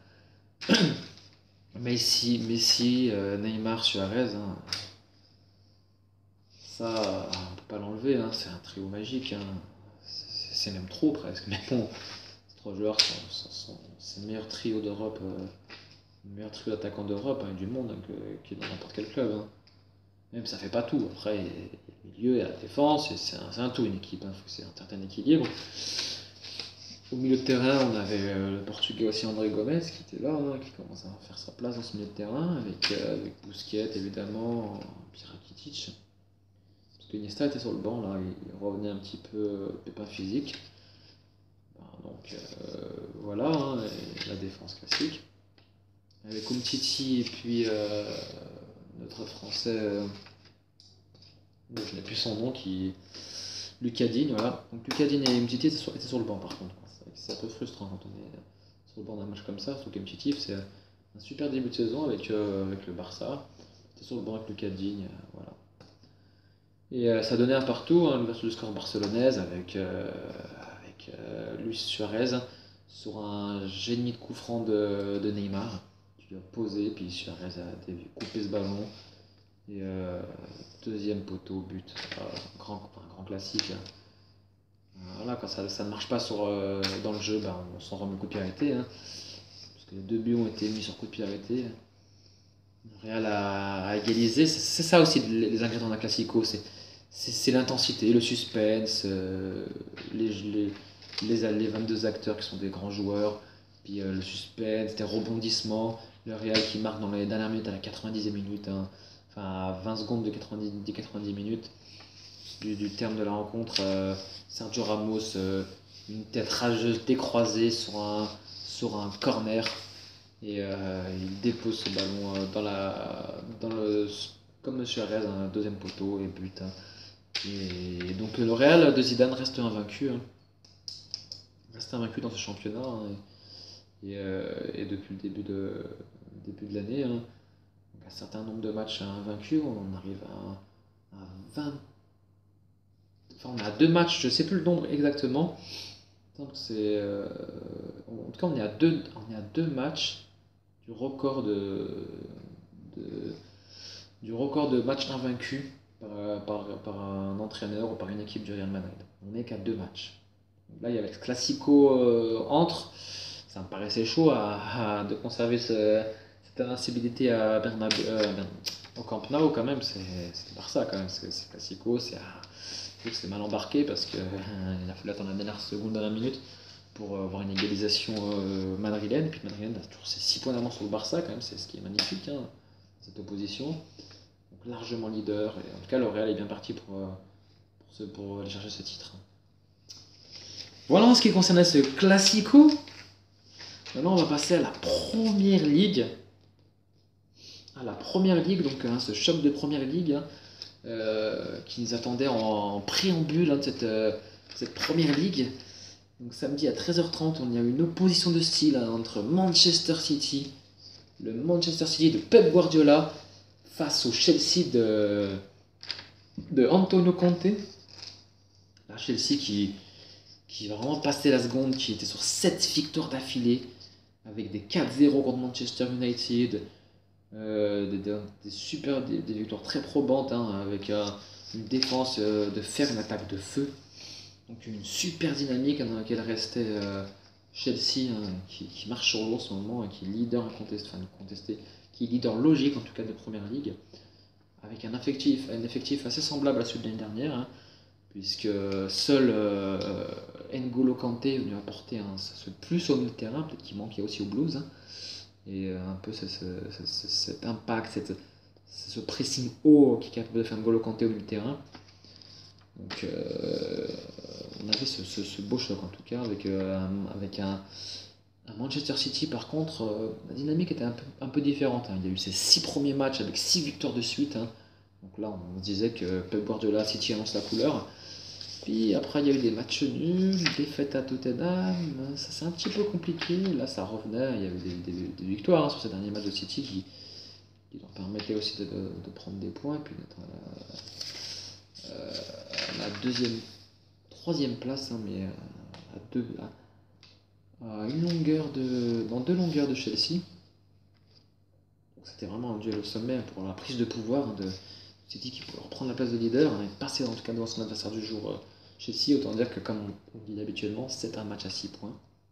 Messi, Neymar, Suarez, hein. Ça, on peut pas l'enlever, hein. C'est un trio magique, hein. C'est même trop presque. Mais bon, ces trois joueurs c'est le meilleur trio d'Europe, le meilleur trio d'attaquants d'Europe, hein, et du monde, hein, qui est dans n'importe quel club, hein. Même ça fait pas tout. Après, il y a le milieu et la défense, c'est un tout, une équipe, hein. Faut que c'est un certain équilibre. Au milieu de terrain, on avait le Portugais aussi André Gomes qui était là, hein, qui commence à faire sa place dans ce milieu de terrain, avec Busquets évidemment, puis Rakitic. Parce que Iniesta était sur le banc, là, il revenait un petit peu pépin physique. Donc voilà, hein, la défense classique. Avec Umtiti et puis notre français, je n'ai plus son nom, Lucas Digne, voilà. Donc Lucas Digne et Umtiti étaient sur le banc par contre. C'est un peu frustrant quand on est sur le banc d'un match comme ça, surtout qu'Umtiti c'est un super début de saison avec le Barça. Il était sur le banc avec Lucas Digne, voilà. Et ça donnait un partout, hein, l'ouverture du score barcelonaise avec Luis Suarez sur un génie de coup franc de Neymar. Il a posé, puis Suarez a coupé ce ballon. Et deuxième poteau, but. Un grand classique. Voilà, quand ça ne marche pas dans le jeu, on s'en remet au coup de pied arrêté, hein. Parce que les deux buts ont été mis sur coup de pied arrêté. Le Real a égalisé. C'est ça aussi les ingrédients d'un classico. C'est l'intensité, le suspense, les 22 acteurs qui sont des grands joueurs, puis le suspense, des rebondissements, le Real qui marque dans les dernières minutes à la 90e minute, hein. Enfin à 20 secondes des 90 minutes du terme de la rencontre, Sergio Ramos, une tête rageuse décroisée sur un corner, et il dépose ce ballon comme Monsieur Suarez, un deuxième poteau et but, hein. Et donc le Real de Zidane reste invaincu, hein. Reste invaincu dans ce championnat, hein, et depuis le début de l'année, hein. Donc un certain nombre de matchs invaincus, on arrive à 20. Enfin, on a 2 matchs, je sais plus le nombre exactement. Donc en tout cas, on est à deux matchs du record du record de matchs invaincus par un entraîneur ou par une équipe du Real Madrid. On n'est qu'à 2 matchs. Donc là, il y avait le Classico entre. Ça me paraissait chaud de conserver cette invincibilité à au Camp Nou quand même. C'est le Barça quand même. C'est Classico, c'est trouve que c'est mal embarqué parce qu'il a fallu attendre la dernière seconde, dernière minute pour avoir une égalisation madrilène. Et puis Madrilène a toujours ses 6 points d'avance sur le Barça, quand même, c'est ce qui est magnifique, hein, cette opposition. Donc largement leader. Et en tout cas, le Real est bien parti pour aller chercher ce titre. Voilà en ce qui concernait ce Classico. Maintenant, on va passer à la Première Ligue. À la Première Ligue, donc ce choc de Première Ligue qui nous attendait en préambule de cette Première Ligue. Donc samedi à 13h30, on y a eu une opposition de style entre Manchester City, le Manchester City de Pep Guardiola, face au Chelsea de Antonio Conte. La Chelsea qui vraiment passait la seconde, qui était sur 7 victoires d'affilée, avec des 4-0 contre Manchester United, des victoires très probantes, avec une défense de fer, une attaque de feu. Donc une super dynamique dans laquelle restait Chelsea, qui marche sur l'eau en ce moment et qui est leader incontesté, qui est leader logique en tout cas de Première Ligue, avec un effectif assez semblable à celui de l'année dernière, puisque seul N'Golo Kanté est venu apporter ce plus au milieu de terrain, peut-être qu'il manquait aussi au Blues, et un peu cet impact, ce pressing haut qui est capable de faire N'Golo Kanté au milieu de terrain. Donc on avait ce beau choc en tout cas avec un Manchester City. Par contre, la dynamique était un peu différente. Il y a eu ces 6 premiers matchs avec 6 victoires de suite. Donc là on se disait que Pep Guardiola, City annonce la couleur. Puis après il y a eu des matchs nuls, défaites à Tottenham, ça c'est un petit peu compliqué. Là ça revenait, il y avait des victoires sur ces derniers matchs de City qui leur permettaient aussi de prendre des points et puis d'être la troisième place, mais à dans 2 longueurs de Chelsea. Donc c'était vraiment un duel au sommet pour la prise de pouvoir de City qui pouvait reprendre la place de leader et passer en tout cas devant son adversaire du jour Chelsea. Autant dire que comme on dit habituellement, c'est un match à 6 points.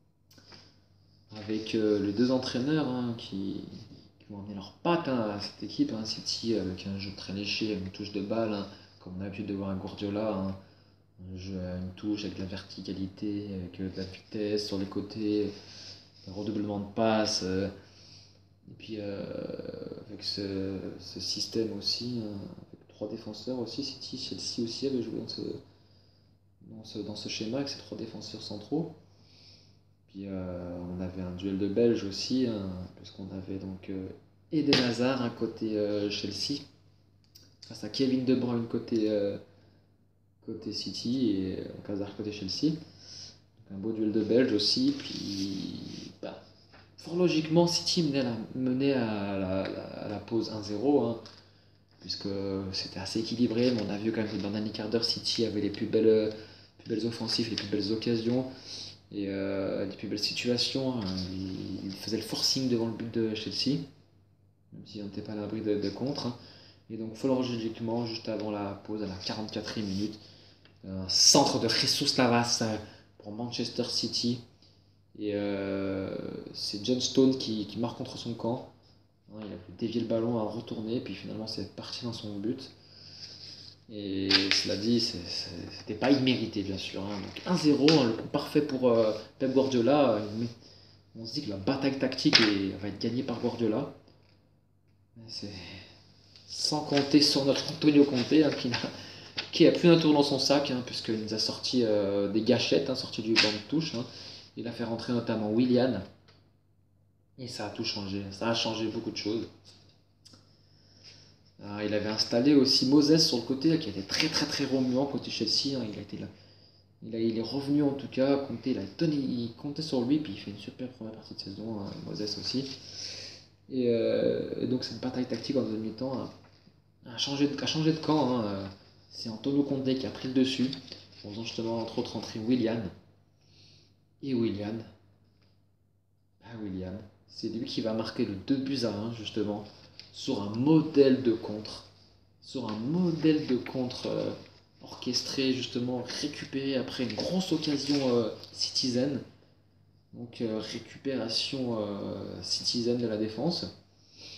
Avec les 2 entraîneurs qui vont amener leurs pattes à cette équipe, City avec un jeu très léché, une touche de balle, comme on a l'habitude de voir un Guardiola, un jeu à une touche avec de la verticalité, avec de la vitesse sur les côtés, un redoublement de passes, et puis avec ce système aussi, avec 3 défenseurs aussi, Chelsea aussi avait joué dans ce schéma avec ces 3 défenseurs centraux. Puis on avait un duel de Belges aussi, puisqu'on avait donc Eden Hazard côté Chelsea, face à Kevin De Bruyne côté City et Hazard côté Chelsea. Donc un beau duel de Belges aussi. Puis fort logiquement, City menait à la pause 1-0, puisque c'était assez équilibré, mais on a vu quand même que dans un dernier quart d'heure, City avait les plus belles offensives, les plus belles occasions et les plus belles situations. Il faisait le forcing devant le but de Chelsea, même si on n'était pas à l'abri de contre. Et donc, fort logiquement, juste avant la pause, à la 44e minute, un centre de Jesus Navas pour Manchester City. Et c'est John Stone qui marque contre son camp. Il a pu dévier le ballon à retourner, puis finalement c'est parti dans son but. Et cela dit, c'était pas immérité bien sûr. Donc 1-0, le coup parfait pour Pep Guardiola. On se dit que la bataille tactique va être gagnée par Guardiola. C'est sans compter sur notre Antonio Conte qui a plus un tour dans son sac, puisqu'il nous a sorti des gâchettes, sorti du banc de touche. Il a fait rentrer notamment Willian. Et ça a tout changé. Ça a changé beaucoup de choses. Il avait installé aussi Moses sur le côté, qui était très très très remuant côté Chelsea. Il a été là. Il est revenu en tout cas. Il comptait sur lui, puis il fait une super première partie de saison. Moses aussi. Et donc cette bataille tactique en deuxième mi-temps a changé de camp. C'est Antonio Conte qui a pris le dessus, en faisant justement entre autres entrer Willian. Et Willian, c'est lui qui va marquer le 2-1 justement, sur un modèle de contre. Orchestré justement, récupéré après une grosse occasion Citizen. Donc récupération Citizen de la défense.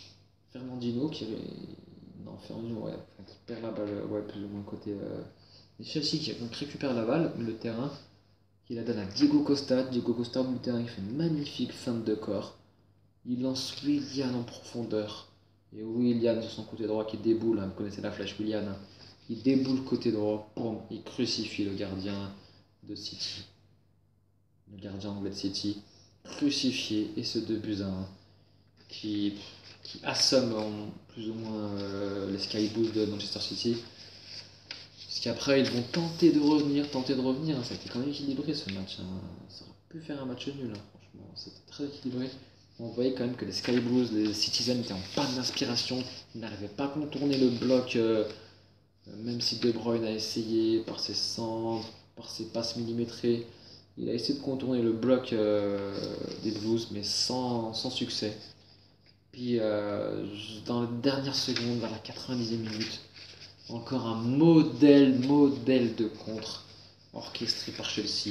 Fernandinho qui perd la balle plus ou moins côté Et Chelsea qui donc récupère la balle, le terrain, qui la donne à Diego Costa. Diego Costa au bout du terrain qui fait une magnifique feinte de corps. Il lance Willian en profondeur. Et Willian sur son côté droit qui déboule, vous connaissez la flèche Willian. Il déboule côté droit, boum, il crucifie le gardien de City. Le gardien anglais de City, crucifié, et ce 2 buts à 1 qui assomme plus ou moins les Sky Blues de Manchester City. Parce qu'après, ils vont tenter de revenir. Ça a été quand même équilibré ce match. Ça aurait pu faire un match nul, franchement. C'était très équilibré. On voyait quand même que les Sky Blues, les Citizens étaient en panne d'inspiration. Ils n'arrivaient pas à contourner le bloc, même si De Bruyne a essayé par ses centres, par ses passes millimétrées. Il a essayé de contourner le bloc des Blues, mais sans succès. Puis dans la dernière seconde, vers la 90e minute, encore un modèle de contre orchestré par Chelsea.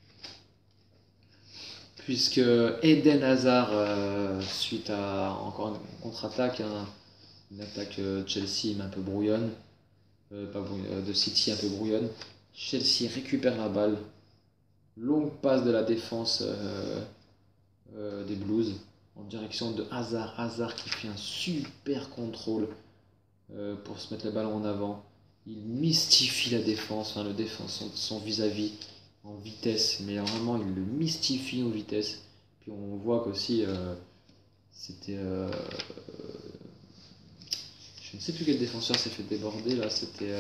Puisque Eden Hazard, suite à encore une contre-attaque, une attaque Chelsea mais un peu brouillonne, de City un peu brouillonne, Chelsea récupère la balle, longue passe de la défense des Blues en direction de Hazard qui fait un super contrôle pour se mettre le ballon en avant. Il mystifie la défense, le défense, son vis-à-vis en vitesse, mais vraiment il le mystifie en vitesse. Puis on voit qu'aussi c'était je ne sais plus quel défenseur s'est fait déborder là, c'était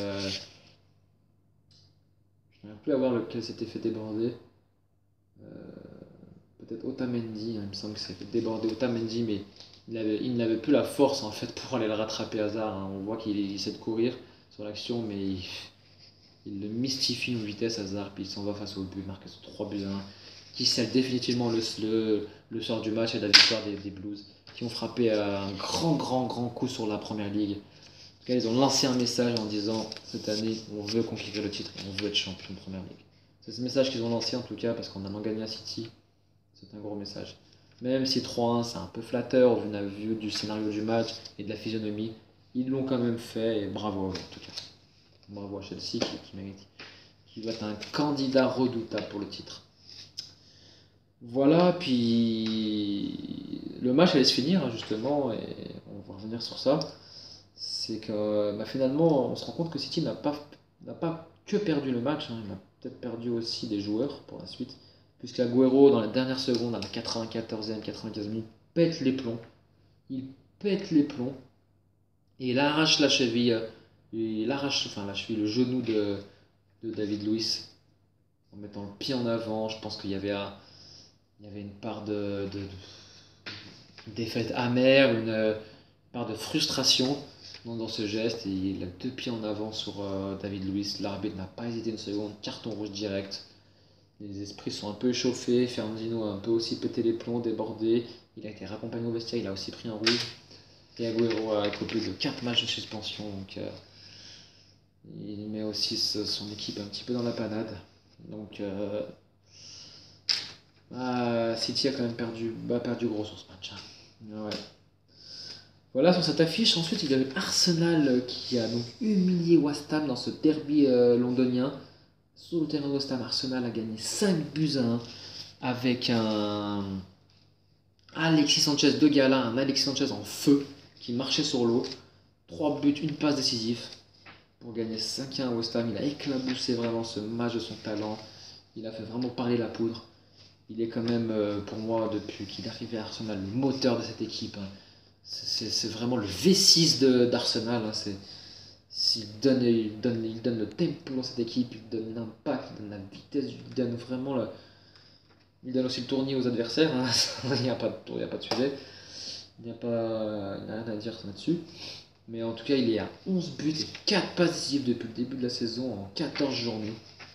je n'arrive plus à voir lequel s'était fait déborder. Peut-être Otamendi, il me semble que ça fait déborder Otamendi, mais il n'avait plus la force en fait pour aller le rattraper Hazard. On voit qu'il essaie de courir sur l'action, mais il le mystifie en vitesse Hazard, puis il s'en va face au but, marqué sur 3 buts à 1, qui scelle définitivement le sort du match et la victoire des Blues, qui ont frappé un grand coup sur la Première Ligue. En tout cas, ils ont lancé un message en disant cette année, on veut conquérir le titre et on veut être champion de Première Ligue. C'est ce message qu'ils ont lancé en tout cas, parce qu'en allant gagner à City, c'est un gros message. Même si 3-1 c'est un peu flatteur au vu du scénario du match et de la physionomie, ils l'ont quand même fait et bravo en tout cas. Bravo à Chelsea qui va être un candidat redoutable pour le titre. Voilà, puis le match allait se finir justement, et on va revenir sur ça. C'est que finalement on se rend compte que City n'a pas que perdu le match, il a peut-être perdu aussi des joueurs pour la suite. Puisqu'Aguero, dans la dernière seconde, à la 94e, 95e minute, pète les plombs. Il pète les plombs. Et il arrache la cheville. La cheville, le genou de David Luiz. En mettant le pied en avant. Je pense qu'il y avait une part de défaite amère, une part de frustration dans ce geste. Et il a 2 pieds en avant sur David Luiz. L'arbitre n'a pas hésité une seconde. Carton rouge direct. Les esprits sont un peu échauffés, Fernandinho a un peu aussi pété les plombs, débordé, il a été raccompagné au vestiaire, il a aussi pris un rouge. Et Agüero a écopé de 4 matchs de suspension, donc il met aussi son équipe un petit peu dans la panade. Donc City a quand même perdu gros sur ce match. Ouais. Voilà, sur cette affiche, ensuite il y avait Arsenal qui a donc humilié West Ham dans ce derby londonien. Sur le terrain de West Ham, Arsenal a gagné 5 buts à 1 avec un Alexis Sanchez de gala, un Alexis Sanchez en feu qui marchait sur l'eau. 3 buts, une passe décisive pour gagner 5-1 à West Ham. Il a éclaboussé vraiment ce match de son talent. Il a fait vraiment parler la poudre. Il est quand même, pour moi, depuis qu'il est arrivé à Arsenal, le moteur de cette équipe. C'est vraiment le V6 d'Arsenal. Il donne le tempo dans cette équipe, il donne l'impact, il donne la vitesse, il donne vraiment il donne aussi le tournis aux adversaires, il n'y a pas de sujet, il n'y a rien à dire là-dessus. Mais en tout cas, il est à 11 buts et 4 passes décisives depuis le début de la saison en 14 journées.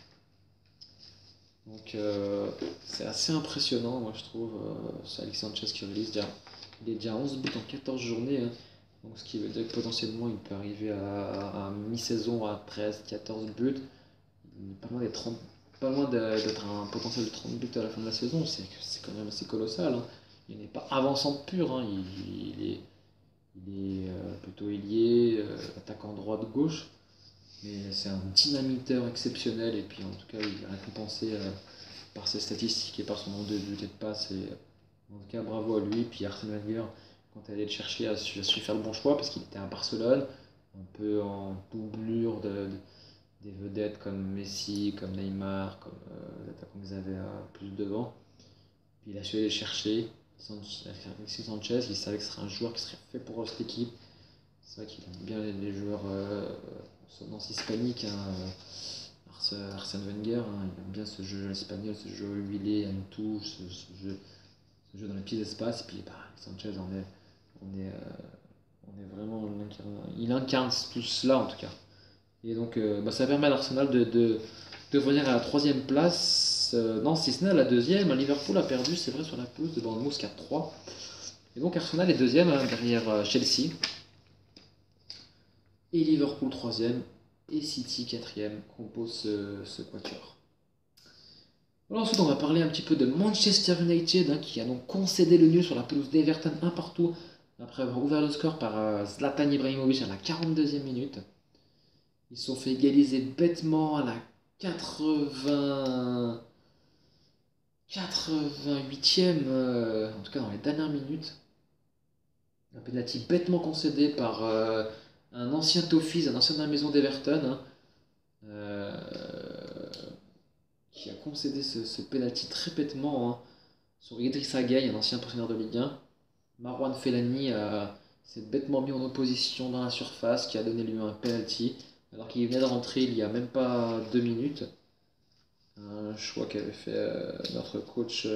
Donc c'est assez impressionnant, moi je trouve. C'est Alexis Sanchez qui réalise il est déjà à 11 buts en 14 journées. Donc, ce qui veut dire que potentiellement il peut arriver à mi-saison à 13-14 buts. Il est pas loin d'être un potentiel de 30 buts à la fin de la saison. C'est quand même assez colossal. Il n'est pas avançant pur. Il est plutôt ailier, attaquant droite-gauche. mais c'est un dynamiteur exceptionnel, et puis en tout cas, il est récompensé par ses statistiques et par son nombre de buts et de passes. Et en tout cas, bravo à lui. Puis Arsène Wenger, quand elle allait le chercher, a su faire le bon choix parce qu'il était à Barcelone, un peu en doublure des vedettes comme Messi, comme Neymar, comme l'attaquant qu'ils avaient plus devant. Puis il a su aller le chercher. Alexis Sanchez, il savait que ce serait un joueur qui serait fait pour cette équipe. C'est vrai qu'il aime bien les joueurs tendance hispanique. Arsène Wenger, il aime bien ce jeu espagnol, ce jeu huilé à une touche, ce jeu dans les petits espaces. Et puis Sanchez, on est vraiment. Il incarne tout cela en tout cas. Et donc ça permet à l'Arsenal de revenir à la troisième place. Non, si ce n'est à la deuxième. Liverpool a perdu, c'est vrai, sur la pelouse de Bournemouth 4-3. Et donc Arsenal est deuxième derrière Chelsea. Et Liverpool troisième. Et City quatrième compose ce quatuor. Alors ensuite, on va parler un petit peu de Manchester United qui a donc concédé le nul sur la pelouse d'Everton un partout après avoir ouvert le score par Zlatan Ibrahimovic à la 42e minute. Ils se sont fait égaliser bêtement à la 88e, en tout cas dans les dernières minutes. Un penalty bêtement concédé par un ancien Toffees, un ancien de la maison d'Everton, qui a concédé ce penalty très bêtement sur Idrissa Gueye, un ancien pensionnaire de Ligue 1. Marouane Fellaini s'est bêtement mis en opposition dans la surface, qui a donné lui un penalty, alors qu'il venait de rentrer il n'y a même pas 2 minutes. Un choix qu'avait fait notre coach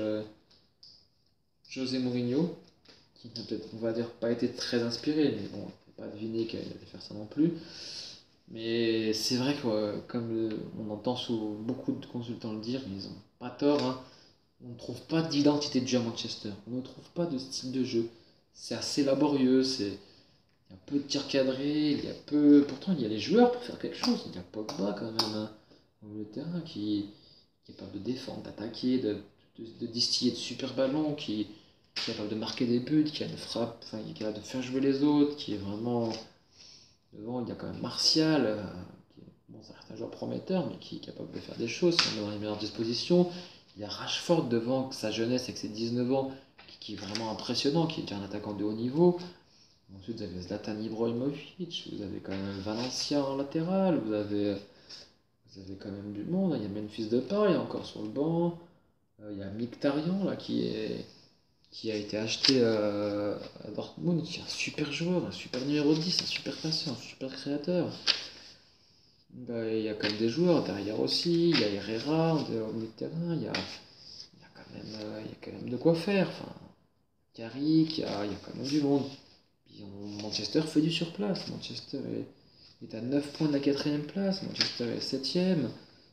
José Mourinho, qui n'a peut-être, on va dire, pas été très inspiré, mais bon, on ne peut pas deviner qu'il allait faire ça non plus. Mais c'est vrai que, comme on entend beaucoup de consultants le dire, ils n'ont pas tort, on ne trouve pas d'identité de jeu à Manchester, on ne trouve pas de style de jeu. C'est assez laborieux, il y a peu de tirs cadrés, pourtant il y a les joueurs pour faire quelque chose. Il y a Pogba quand même au milieu de terrain qui est capable de défendre, d'attaquer, de distiller de super ballons, qui est capable de marquer des buts, qui a une frappe, qui est capable de faire jouer les autres, qui est vraiment devant. Il y a quand même Martial, ça reste un joueur prometteur, mais qui est capable de faire des choses, qui est dans les meilleures dispositions. Il y a Rashford devant, avec sa jeunesse, avec ses 19 ans, qui est vraiment impressionnant, qui est déjà un attaquant de haut niveau. Ensuite, vous avez Zlatan Ibrahimovic, vous avez quand même Valencia en latéral, vous avez quand même du monde. Il y a Memphis Depay encore sur le banc. Il y a Mkhitaryan là, qui a été acheté à Dortmund, qui est un super joueur, un super numéro 10, un super passeur, un super créateur. Il y a quand même des joueurs derrière aussi, il y a Herrera au milieu de terrain, il y a quand même de quoi faire. Carrick, il y a quand même du monde. Puis Manchester fait du surplace. Manchester est à 9 points de la 4ème place. Manchester est 7ème.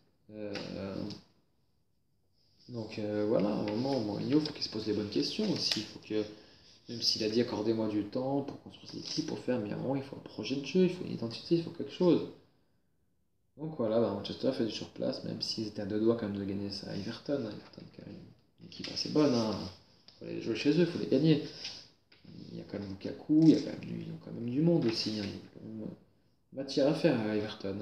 Donc voilà, à un moment, Mourinho, il faut qu'il se pose les bonnes questions aussi. Il faut que, même s'il a dit accordez-moi du temps pour construire cette équipe, pour faire, mais à un moment, il faut un projet de jeu, il faut une identité, il faut quelque chose. Donc voilà, Manchester fait du surplace, même s'ils étaient à deux doigts quand même de gagner ça à Everton. Everton qui a une équipe assez bonne. Il faut aller jouer chez eux, il faut les gagner. Il y a quand même Lukaku, ils ont quand même du monde aussi. Il y a quand même matière à faire à Everton.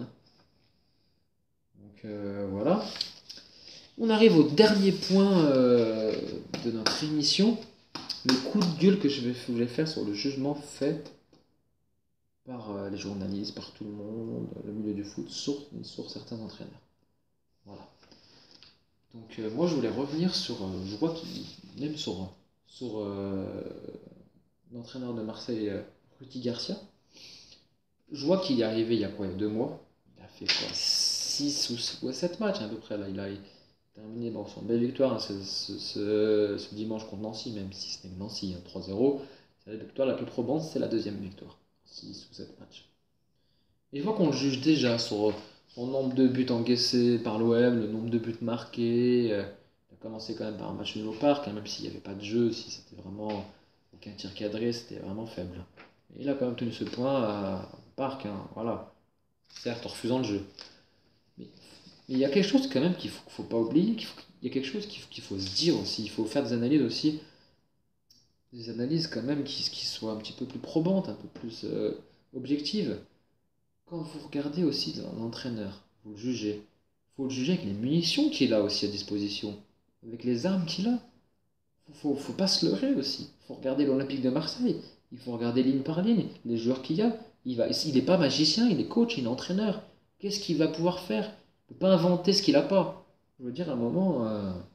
Donc voilà. On arrive au dernier point de notre émission. Le coup de gueule que je voulais faire sur le jugement fait par les journalistes, par tout le monde, le milieu du foot, sur certains entraîneurs. Voilà. Donc moi je voulais revenir sur, je vois qu'il, même sur l'entraîneur de Marseille, Rudy Garcia. Je vois qu'il est arrivé il y a quoi, il y a 2 mois. Il a fait quoi, 6 ou 7 matchs à peu près là. Il a terminé sur une belle victoire ce dimanche contre Nancy, même si ce n'est que Nancy, 3-0. C'est la victoire la plus probante, c'est la deuxième victoire. 6 ou 7 matchs. Et je vois qu'on le juge déjà sur son nombre de buts encaissés par l'OM, le nombre de buts marqués. Il a commencé quand même par un match nul au parc, même s'il n'y avait pas de jeu, si c'était vraiment aucun tir cadré, c'était vraiment faible. Et il a quand même tenu ce point à parc, voilà. Certes en refusant le jeu. Mais il y a quelque chose quand même qu'il ne faut pas oublier, il y a quelque chose qu'il faut se dire aussi, il faut faire des analyses aussi, des analyses quand même qui soient un petit peu plus probantes, un peu plus objectives. quand vous regardez aussi l'entraîneur, vous le jugez. Faut le juger avec les munitions qu'il a aussi à disposition, avec les armes qu'il a. Faut pas se leurrer aussi. Faut regarder l'Olympique de Marseille. Il faut regarder ligne par ligne les joueurs qu'il y a. Il n'est pas magicien, il est coach, il est entraîneur. Qu'est-ce qu'il va pouvoir faire? Il ne peut pas inventer ce qu'il n'a pas. Je veux dire, à un moment,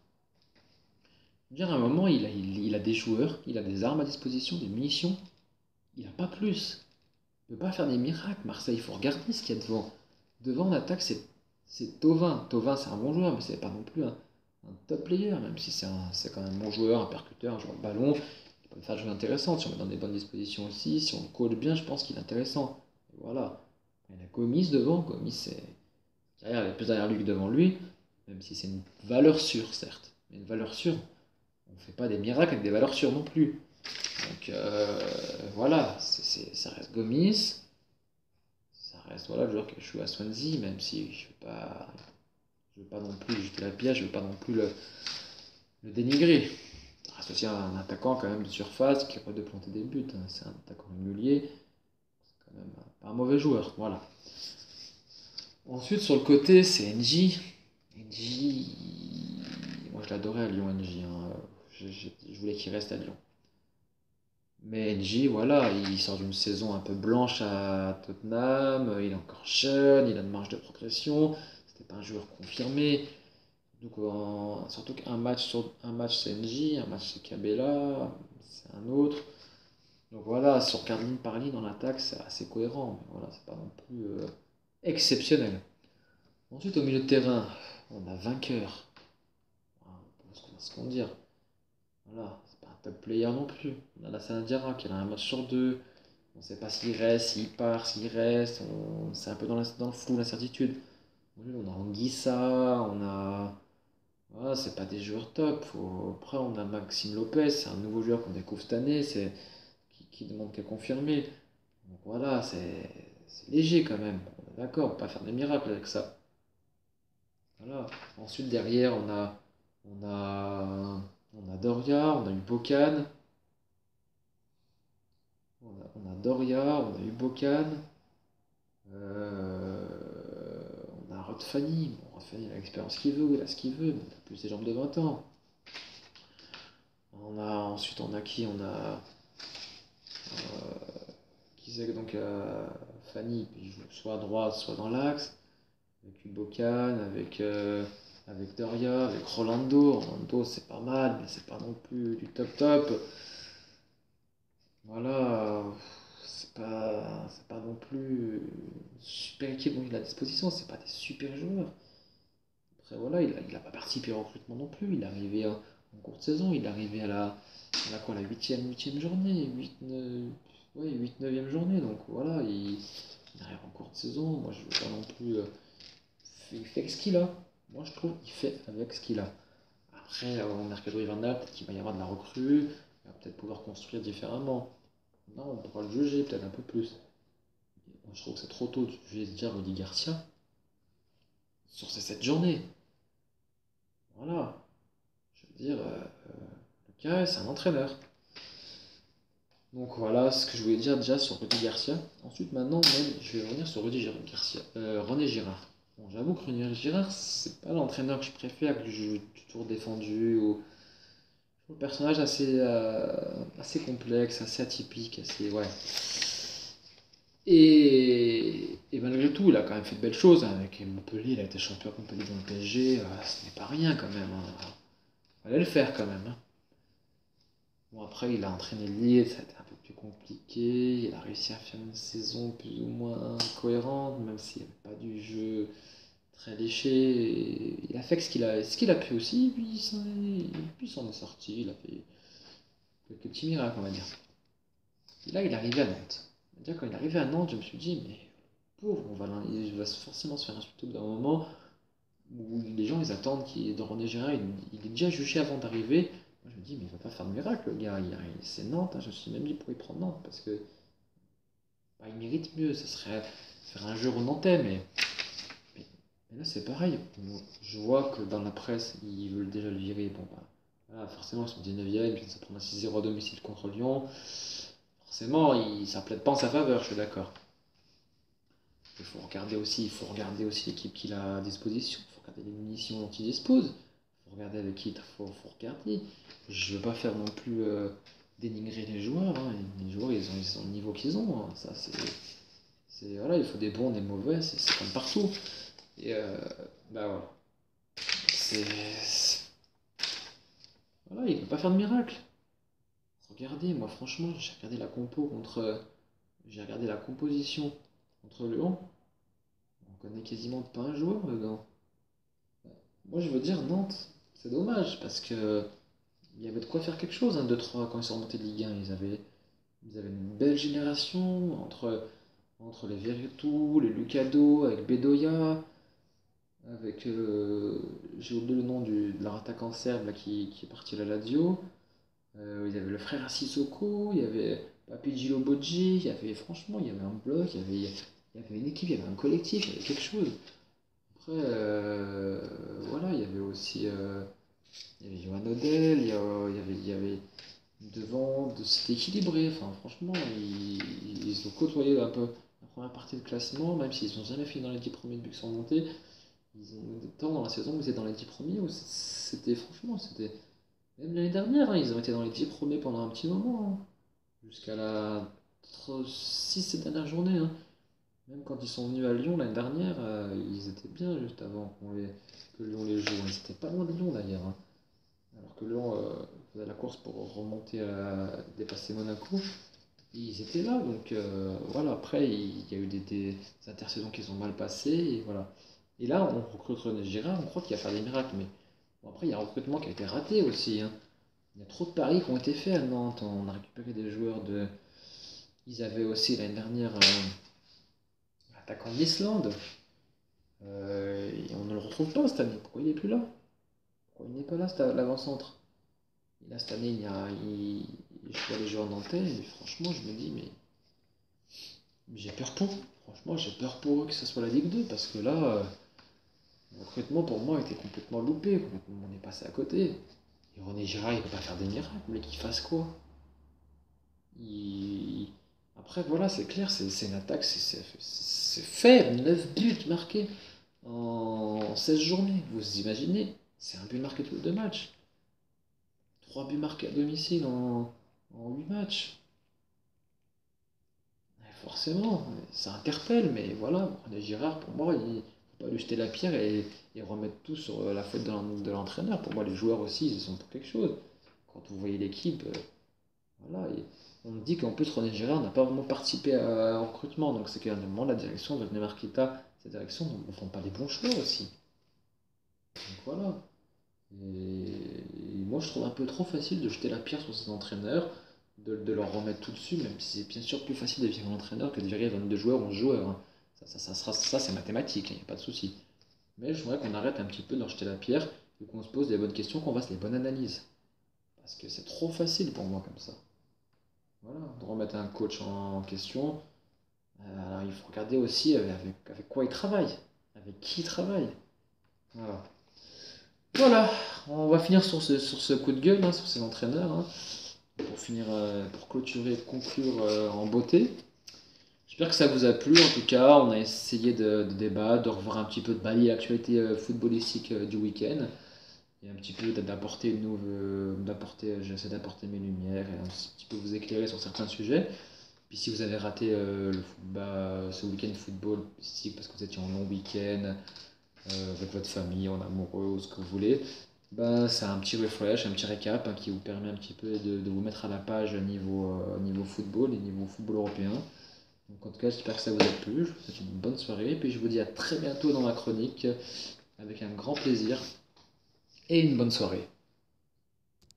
il a des joueurs, il a des armes à disposition, des munitions. Il n'a pas plus. Il ne peut pas faire des miracles. Marseille, il faut regarder ce qu'il y a devant. Devant, en attaque, c'est Thauvin. Thauvin, c'est un bon joueur, mais c'est pas non plus un top player, même si c'est quand même un bon joueur, un percuteur, un joueur de ballon. Il peut faire des choses intéressantes. Si on le met dans des bonnes dispositions aussi, si on le coach bien, je pense qu'il est intéressant. Et voilà. Il y a Gomis devant. Gomis, c'est. Derrière, il est plus derrière lui que devant lui, même si c'est une valeur sûre, certes. Mais une valeur sûre, on ne fait pas des miracles avec des valeurs sûres non plus. Donc voilà, ça reste Gomis, ça reste voilà, le joueur qui a joué à Swansea, même si je veux pas non plus jeter la pierre, je veux pas non plus le dénigrer. Ça reste aussi un attaquant quand même de surface qui est capable de planter des buts. Hein. C'est un attaquant régulier, c'est quand même pas un mauvais joueur. Voilà. Ensuite sur le côté c'est NJ. NJ, moi je l'adorais à Lyon NJ. Hein. Je voulais qu'il reste à Lyon. Mais NJ, voilà, il sort d'une saison un peu blanche à Tottenham, il est encore jeune, il a une marge de progression, c'était pas un joueur confirmé. Donc, surtout qu'un match c'est NJ, un match c'est Cabella, c'est un autre. Donc voilà, si on regarde ligne par ligne dans l'attaque, c'est assez cohérent, mais voilà, c'est pas non plus exceptionnel. Ensuite, au milieu de terrain, on a vainqueur. Ce qu'on dire. Voilà, c'est pas un top player non plus. On a Lassana Diarra qui a un match sur deux. On ne sait pas s'il reste, s'il part, s'il reste. C'est un peu dans le flou, l'incertitude. On a Anguissa, on a. Voilà, c'est pas des joueurs top. Après, on a Maxime Lopez, c'est un nouveau joueur qu'on découvre cette année, qui demande qu'à confirmer. Donc voilà, c'est léger quand même. D'accord, on peut pas faire des miracles avec ça. Voilà. Ensuite, derrière, on a, on a Doria, on a eu Bocan. On a Doria, on a eu Bocan, on a Rod Fanny. Bon, Rod Fanny a l'expérience qu'il veut, il a ce qu'il veut, mais il a plus ses jambes de 20 ans. Ensuite, on a qui? On a. Qui c'est que donc Fanny, il joue soit à droite, soit dans l'axe, avec Bocan, avec Doria, avec Rolando. Rolando, c'est pas mal, mais c'est pas non plus du top top. Voilà, c'est pas non plus une super équipe dont il a à disposition, c'est pas des super joueurs. Après voilà, il a pas participé au recrutement non plus, il est arrivé en cours de saison, il est arrivé à la quoi, la huitième journée, 8 9e journée, donc voilà, il arrive en cours de saison, moi je veux pas non plus. Il fait avec ce qu'il a. Moi je trouve qu'il fait avec ce qu'il a. Après, au mercato hivernal, peut-être qu'il va y avoir de la recrue, il va peut-être pouvoir construire différemment. Non, on pourra le juger peut-être un peu plus. Moi, je trouve que c'est trop tôt de juger déjà Rudy Garcia sur ces 7 journées. Voilà. Je veux dire, le gars, c'est un entraîneur. Donc voilà ce que je voulais dire déjà sur Rudy Garcia. Ensuite, maintenant, même, je vais revenir sur Garcia, René Girard. Bon, j'avoue que René Girard, c'est pas l'entraîneur que je préfère, que je joue toujours défendu. Ou... Je trouve le personnage assez complexe, assez atypique, assez. Ouais. Et malgré tout, il a quand même fait de belles choses hein, avec Montpellier. Il a été champion contre Montpellier dans le PSG. Ce n'est pas rien quand même. Hein. Fallait le faire quand même. Hein. Bon, après, il a entraîné Lille, ça a été un peu plus compliqué. Il a réussi à faire une saison plus ou moins cohérente, même s'il n'y avait pas du jeu très léché. Et il a fait ce qu'il a pu aussi, puis il s'en est sorti. Il a fait quelques petits miracles, on va dire. Et là, il est arrivé à Nantes. Déjà, quand il est arrivé à Nantes, je me suis dit, mais pauvre, il va forcément se faire insulter au bout d'un moment où les gens ils attendent de René Girard, il est déjà jugé avant d'arriver. Moi je me dis, mais il va pas faire de miracle, le gars, c'est Nantes, hein. Je me suis même dit pour y prendre Nantes parce que bah, il mérite mieux, ça serait faire un jeu au Nantais, mais là c'est pareil. Je vois que dans la presse ils veulent déjà le virer. Bon, bah, voilà, forcément ils sont 19e, ils viennent de se prendre un 6-0 à domicile contre Lyon. Forcément, ça plaide pas en sa faveur, je suis d'accord. Il faut regarder aussi l'équipe qu'il a à disposition, il faut regarder les munitions dont il dispose, il faut regarder avec qui faut regarder. Je veux pas faire non plus dénigrer les joueurs, hein. Les joueurs ils ont le niveau qu'ils ont, hein. Ça voilà, il faut des bons, des mauvais, c'est comme partout. Et bah voilà. C'est- Voilà, il ne peut pas faire de miracle. Regardez, moi franchement, j'ai regardé la composition contre Lyon. On connaît quasiment pas un joueur dedans. Moi je veux dire Nantes, c'est dommage parce que il y avait de quoi faire quelque chose, hein, 2-3 quand ils sont remontés de Ligue 1. Ils avaient une belle génération entre les Verretou, les Lucado, avec Bedoya, avec j'ai oublié le nom de leur attaquant serbe là, qui est parti à la Lazio. Il y avait le frère Sissoko, il y avait Papi Djilobodji, franchement, il y avait un bloc, il y avait une équipe, il y avait un collectif, il y avait quelque chose. Après, voilà, il y avait aussi il y avait Johan Odell, il y avait devant, c'était équilibré. Enfin, franchement, ils ont côtoyé un peu la première partie de classement, même s'ils n'ont jamais fini dans les 10 premiers buts sans monter. Ils ont des temps dans la saison où ils étaient dans les 10 premiers, où c'était. Même l'année dernière, hein, ils ont été dans les 10 premiers pendant un petit moment, hein, jusqu'à la 6 dernière journée, hein. Même quand ils sont venus à Lyon l'année dernière, ils étaient bien juste avant que Lyon les joue. Ils étaient pas loin de Lyon d'ailleurs, hein. Alors que Lyon faisait la course pour remonter dépasser Monaco. Ils étaient là, donc voilà. Après, il y a eu des intersaisons qui sont mal passées, et voilà. Et là, on recrute René Girard, on croit qu'il va faire des miracles, mais bon, après, il y a un recrutement qui a été raté aussi, hein. Il y a trop de paris qui ont été faits à Nantes. On a récupéré des joueurs de. Ils avaient aussi l'année dernière l'attaquant d'Islande, et on ne le retrouve pas cette année. Pourquoi il n'est plus là? Pourquoi il n'est pas là, l'avant-centre? Et là, cette année, je vois les joueurs nantais, et franchement, je me dis, mais j'ai peur pour eux. Franchement, j'ai peur pour eux que ce soit la Ligue 2, parce que là, le recrutement pour moi était complètement loupé, complètement, on est passé à côté. Et René Girard, il peut pas faire des miracles, mais qu'il fasse quoi? Il- Après, voilà, c'est clair, c'est une attaque, c'est faible, 9 buts marqués en 16 journées. Vous imaginez? C'est un but marqué tous les deux matchs. 3 buts marqués à domicile en 8 matchs. Forcément, ça interpelle, mais voilà, René Girard, pour moi, il ne faut pas lui jeter la pierre et remettre tout sur la faute de l'entraîneur. Pour moi, les joueurs aussi, ils sont pour quelque chose. Quand vous voyez l'équipe, voilà, on me dit qu'en plus, René Girard n'a pas vraiment participé au recrutement, donc c'est qu'à un moment, la direction de Marquita, cette direction ne font pas les bons choix aussi. Donc voilà. Et moi, je trouve un peu trop facile de jeter la pierre sur ces entraîneurs, de leur remettre tout dessus, même si c'est bien sûr plus facile de virer un entraîneur que de virer 22 joueurs, 11 joueurs, hein. Ça c'est mathématique, il n'y a pas de souci. Mais je voudrais qu'on arrête un petit peu de leur jeter la pierre et qu'on se pose les bonnes questions, qu'on fasse les bonnes analyses. Parce que c'est trop facile pour moi comme ça. Voilà, de remettre un coach en question. Alors, il faut regarder aussi avec quoi il travaille, avec qui il travaille. Voilà. Voilà, on va finir sur ce coup de gueule, hein, sur ces entraîneurs, hein, pour finir, pour clôturer, conclure en beauté. J'espère que ça vous a plu. En tout cas, on a essayé de débattre, de revoir un petit peu de balayer l'actualité footballistique du week-end et un petit peu d'apporter j'essaie d'apporter mes lumières et un petit peu vous éclairer sur certains sujets. Puis si vous avez raté ce week-end football, parce que vous étiez en long week-end, avec votre famille, en amoureux ou ce que vous voulez, bah, c'est un petit refresh, un petit récap, hein, qui vous permet un petit peu de vous mettre à la page niveau football et niveau football européen. Donc en tout cas, j'espère que ça vous a plu, je vous souhaite une bonne soirée, puis je vous dis à très bientôt dans ma chronique, avec un grand plaisir, et une bonne soirée.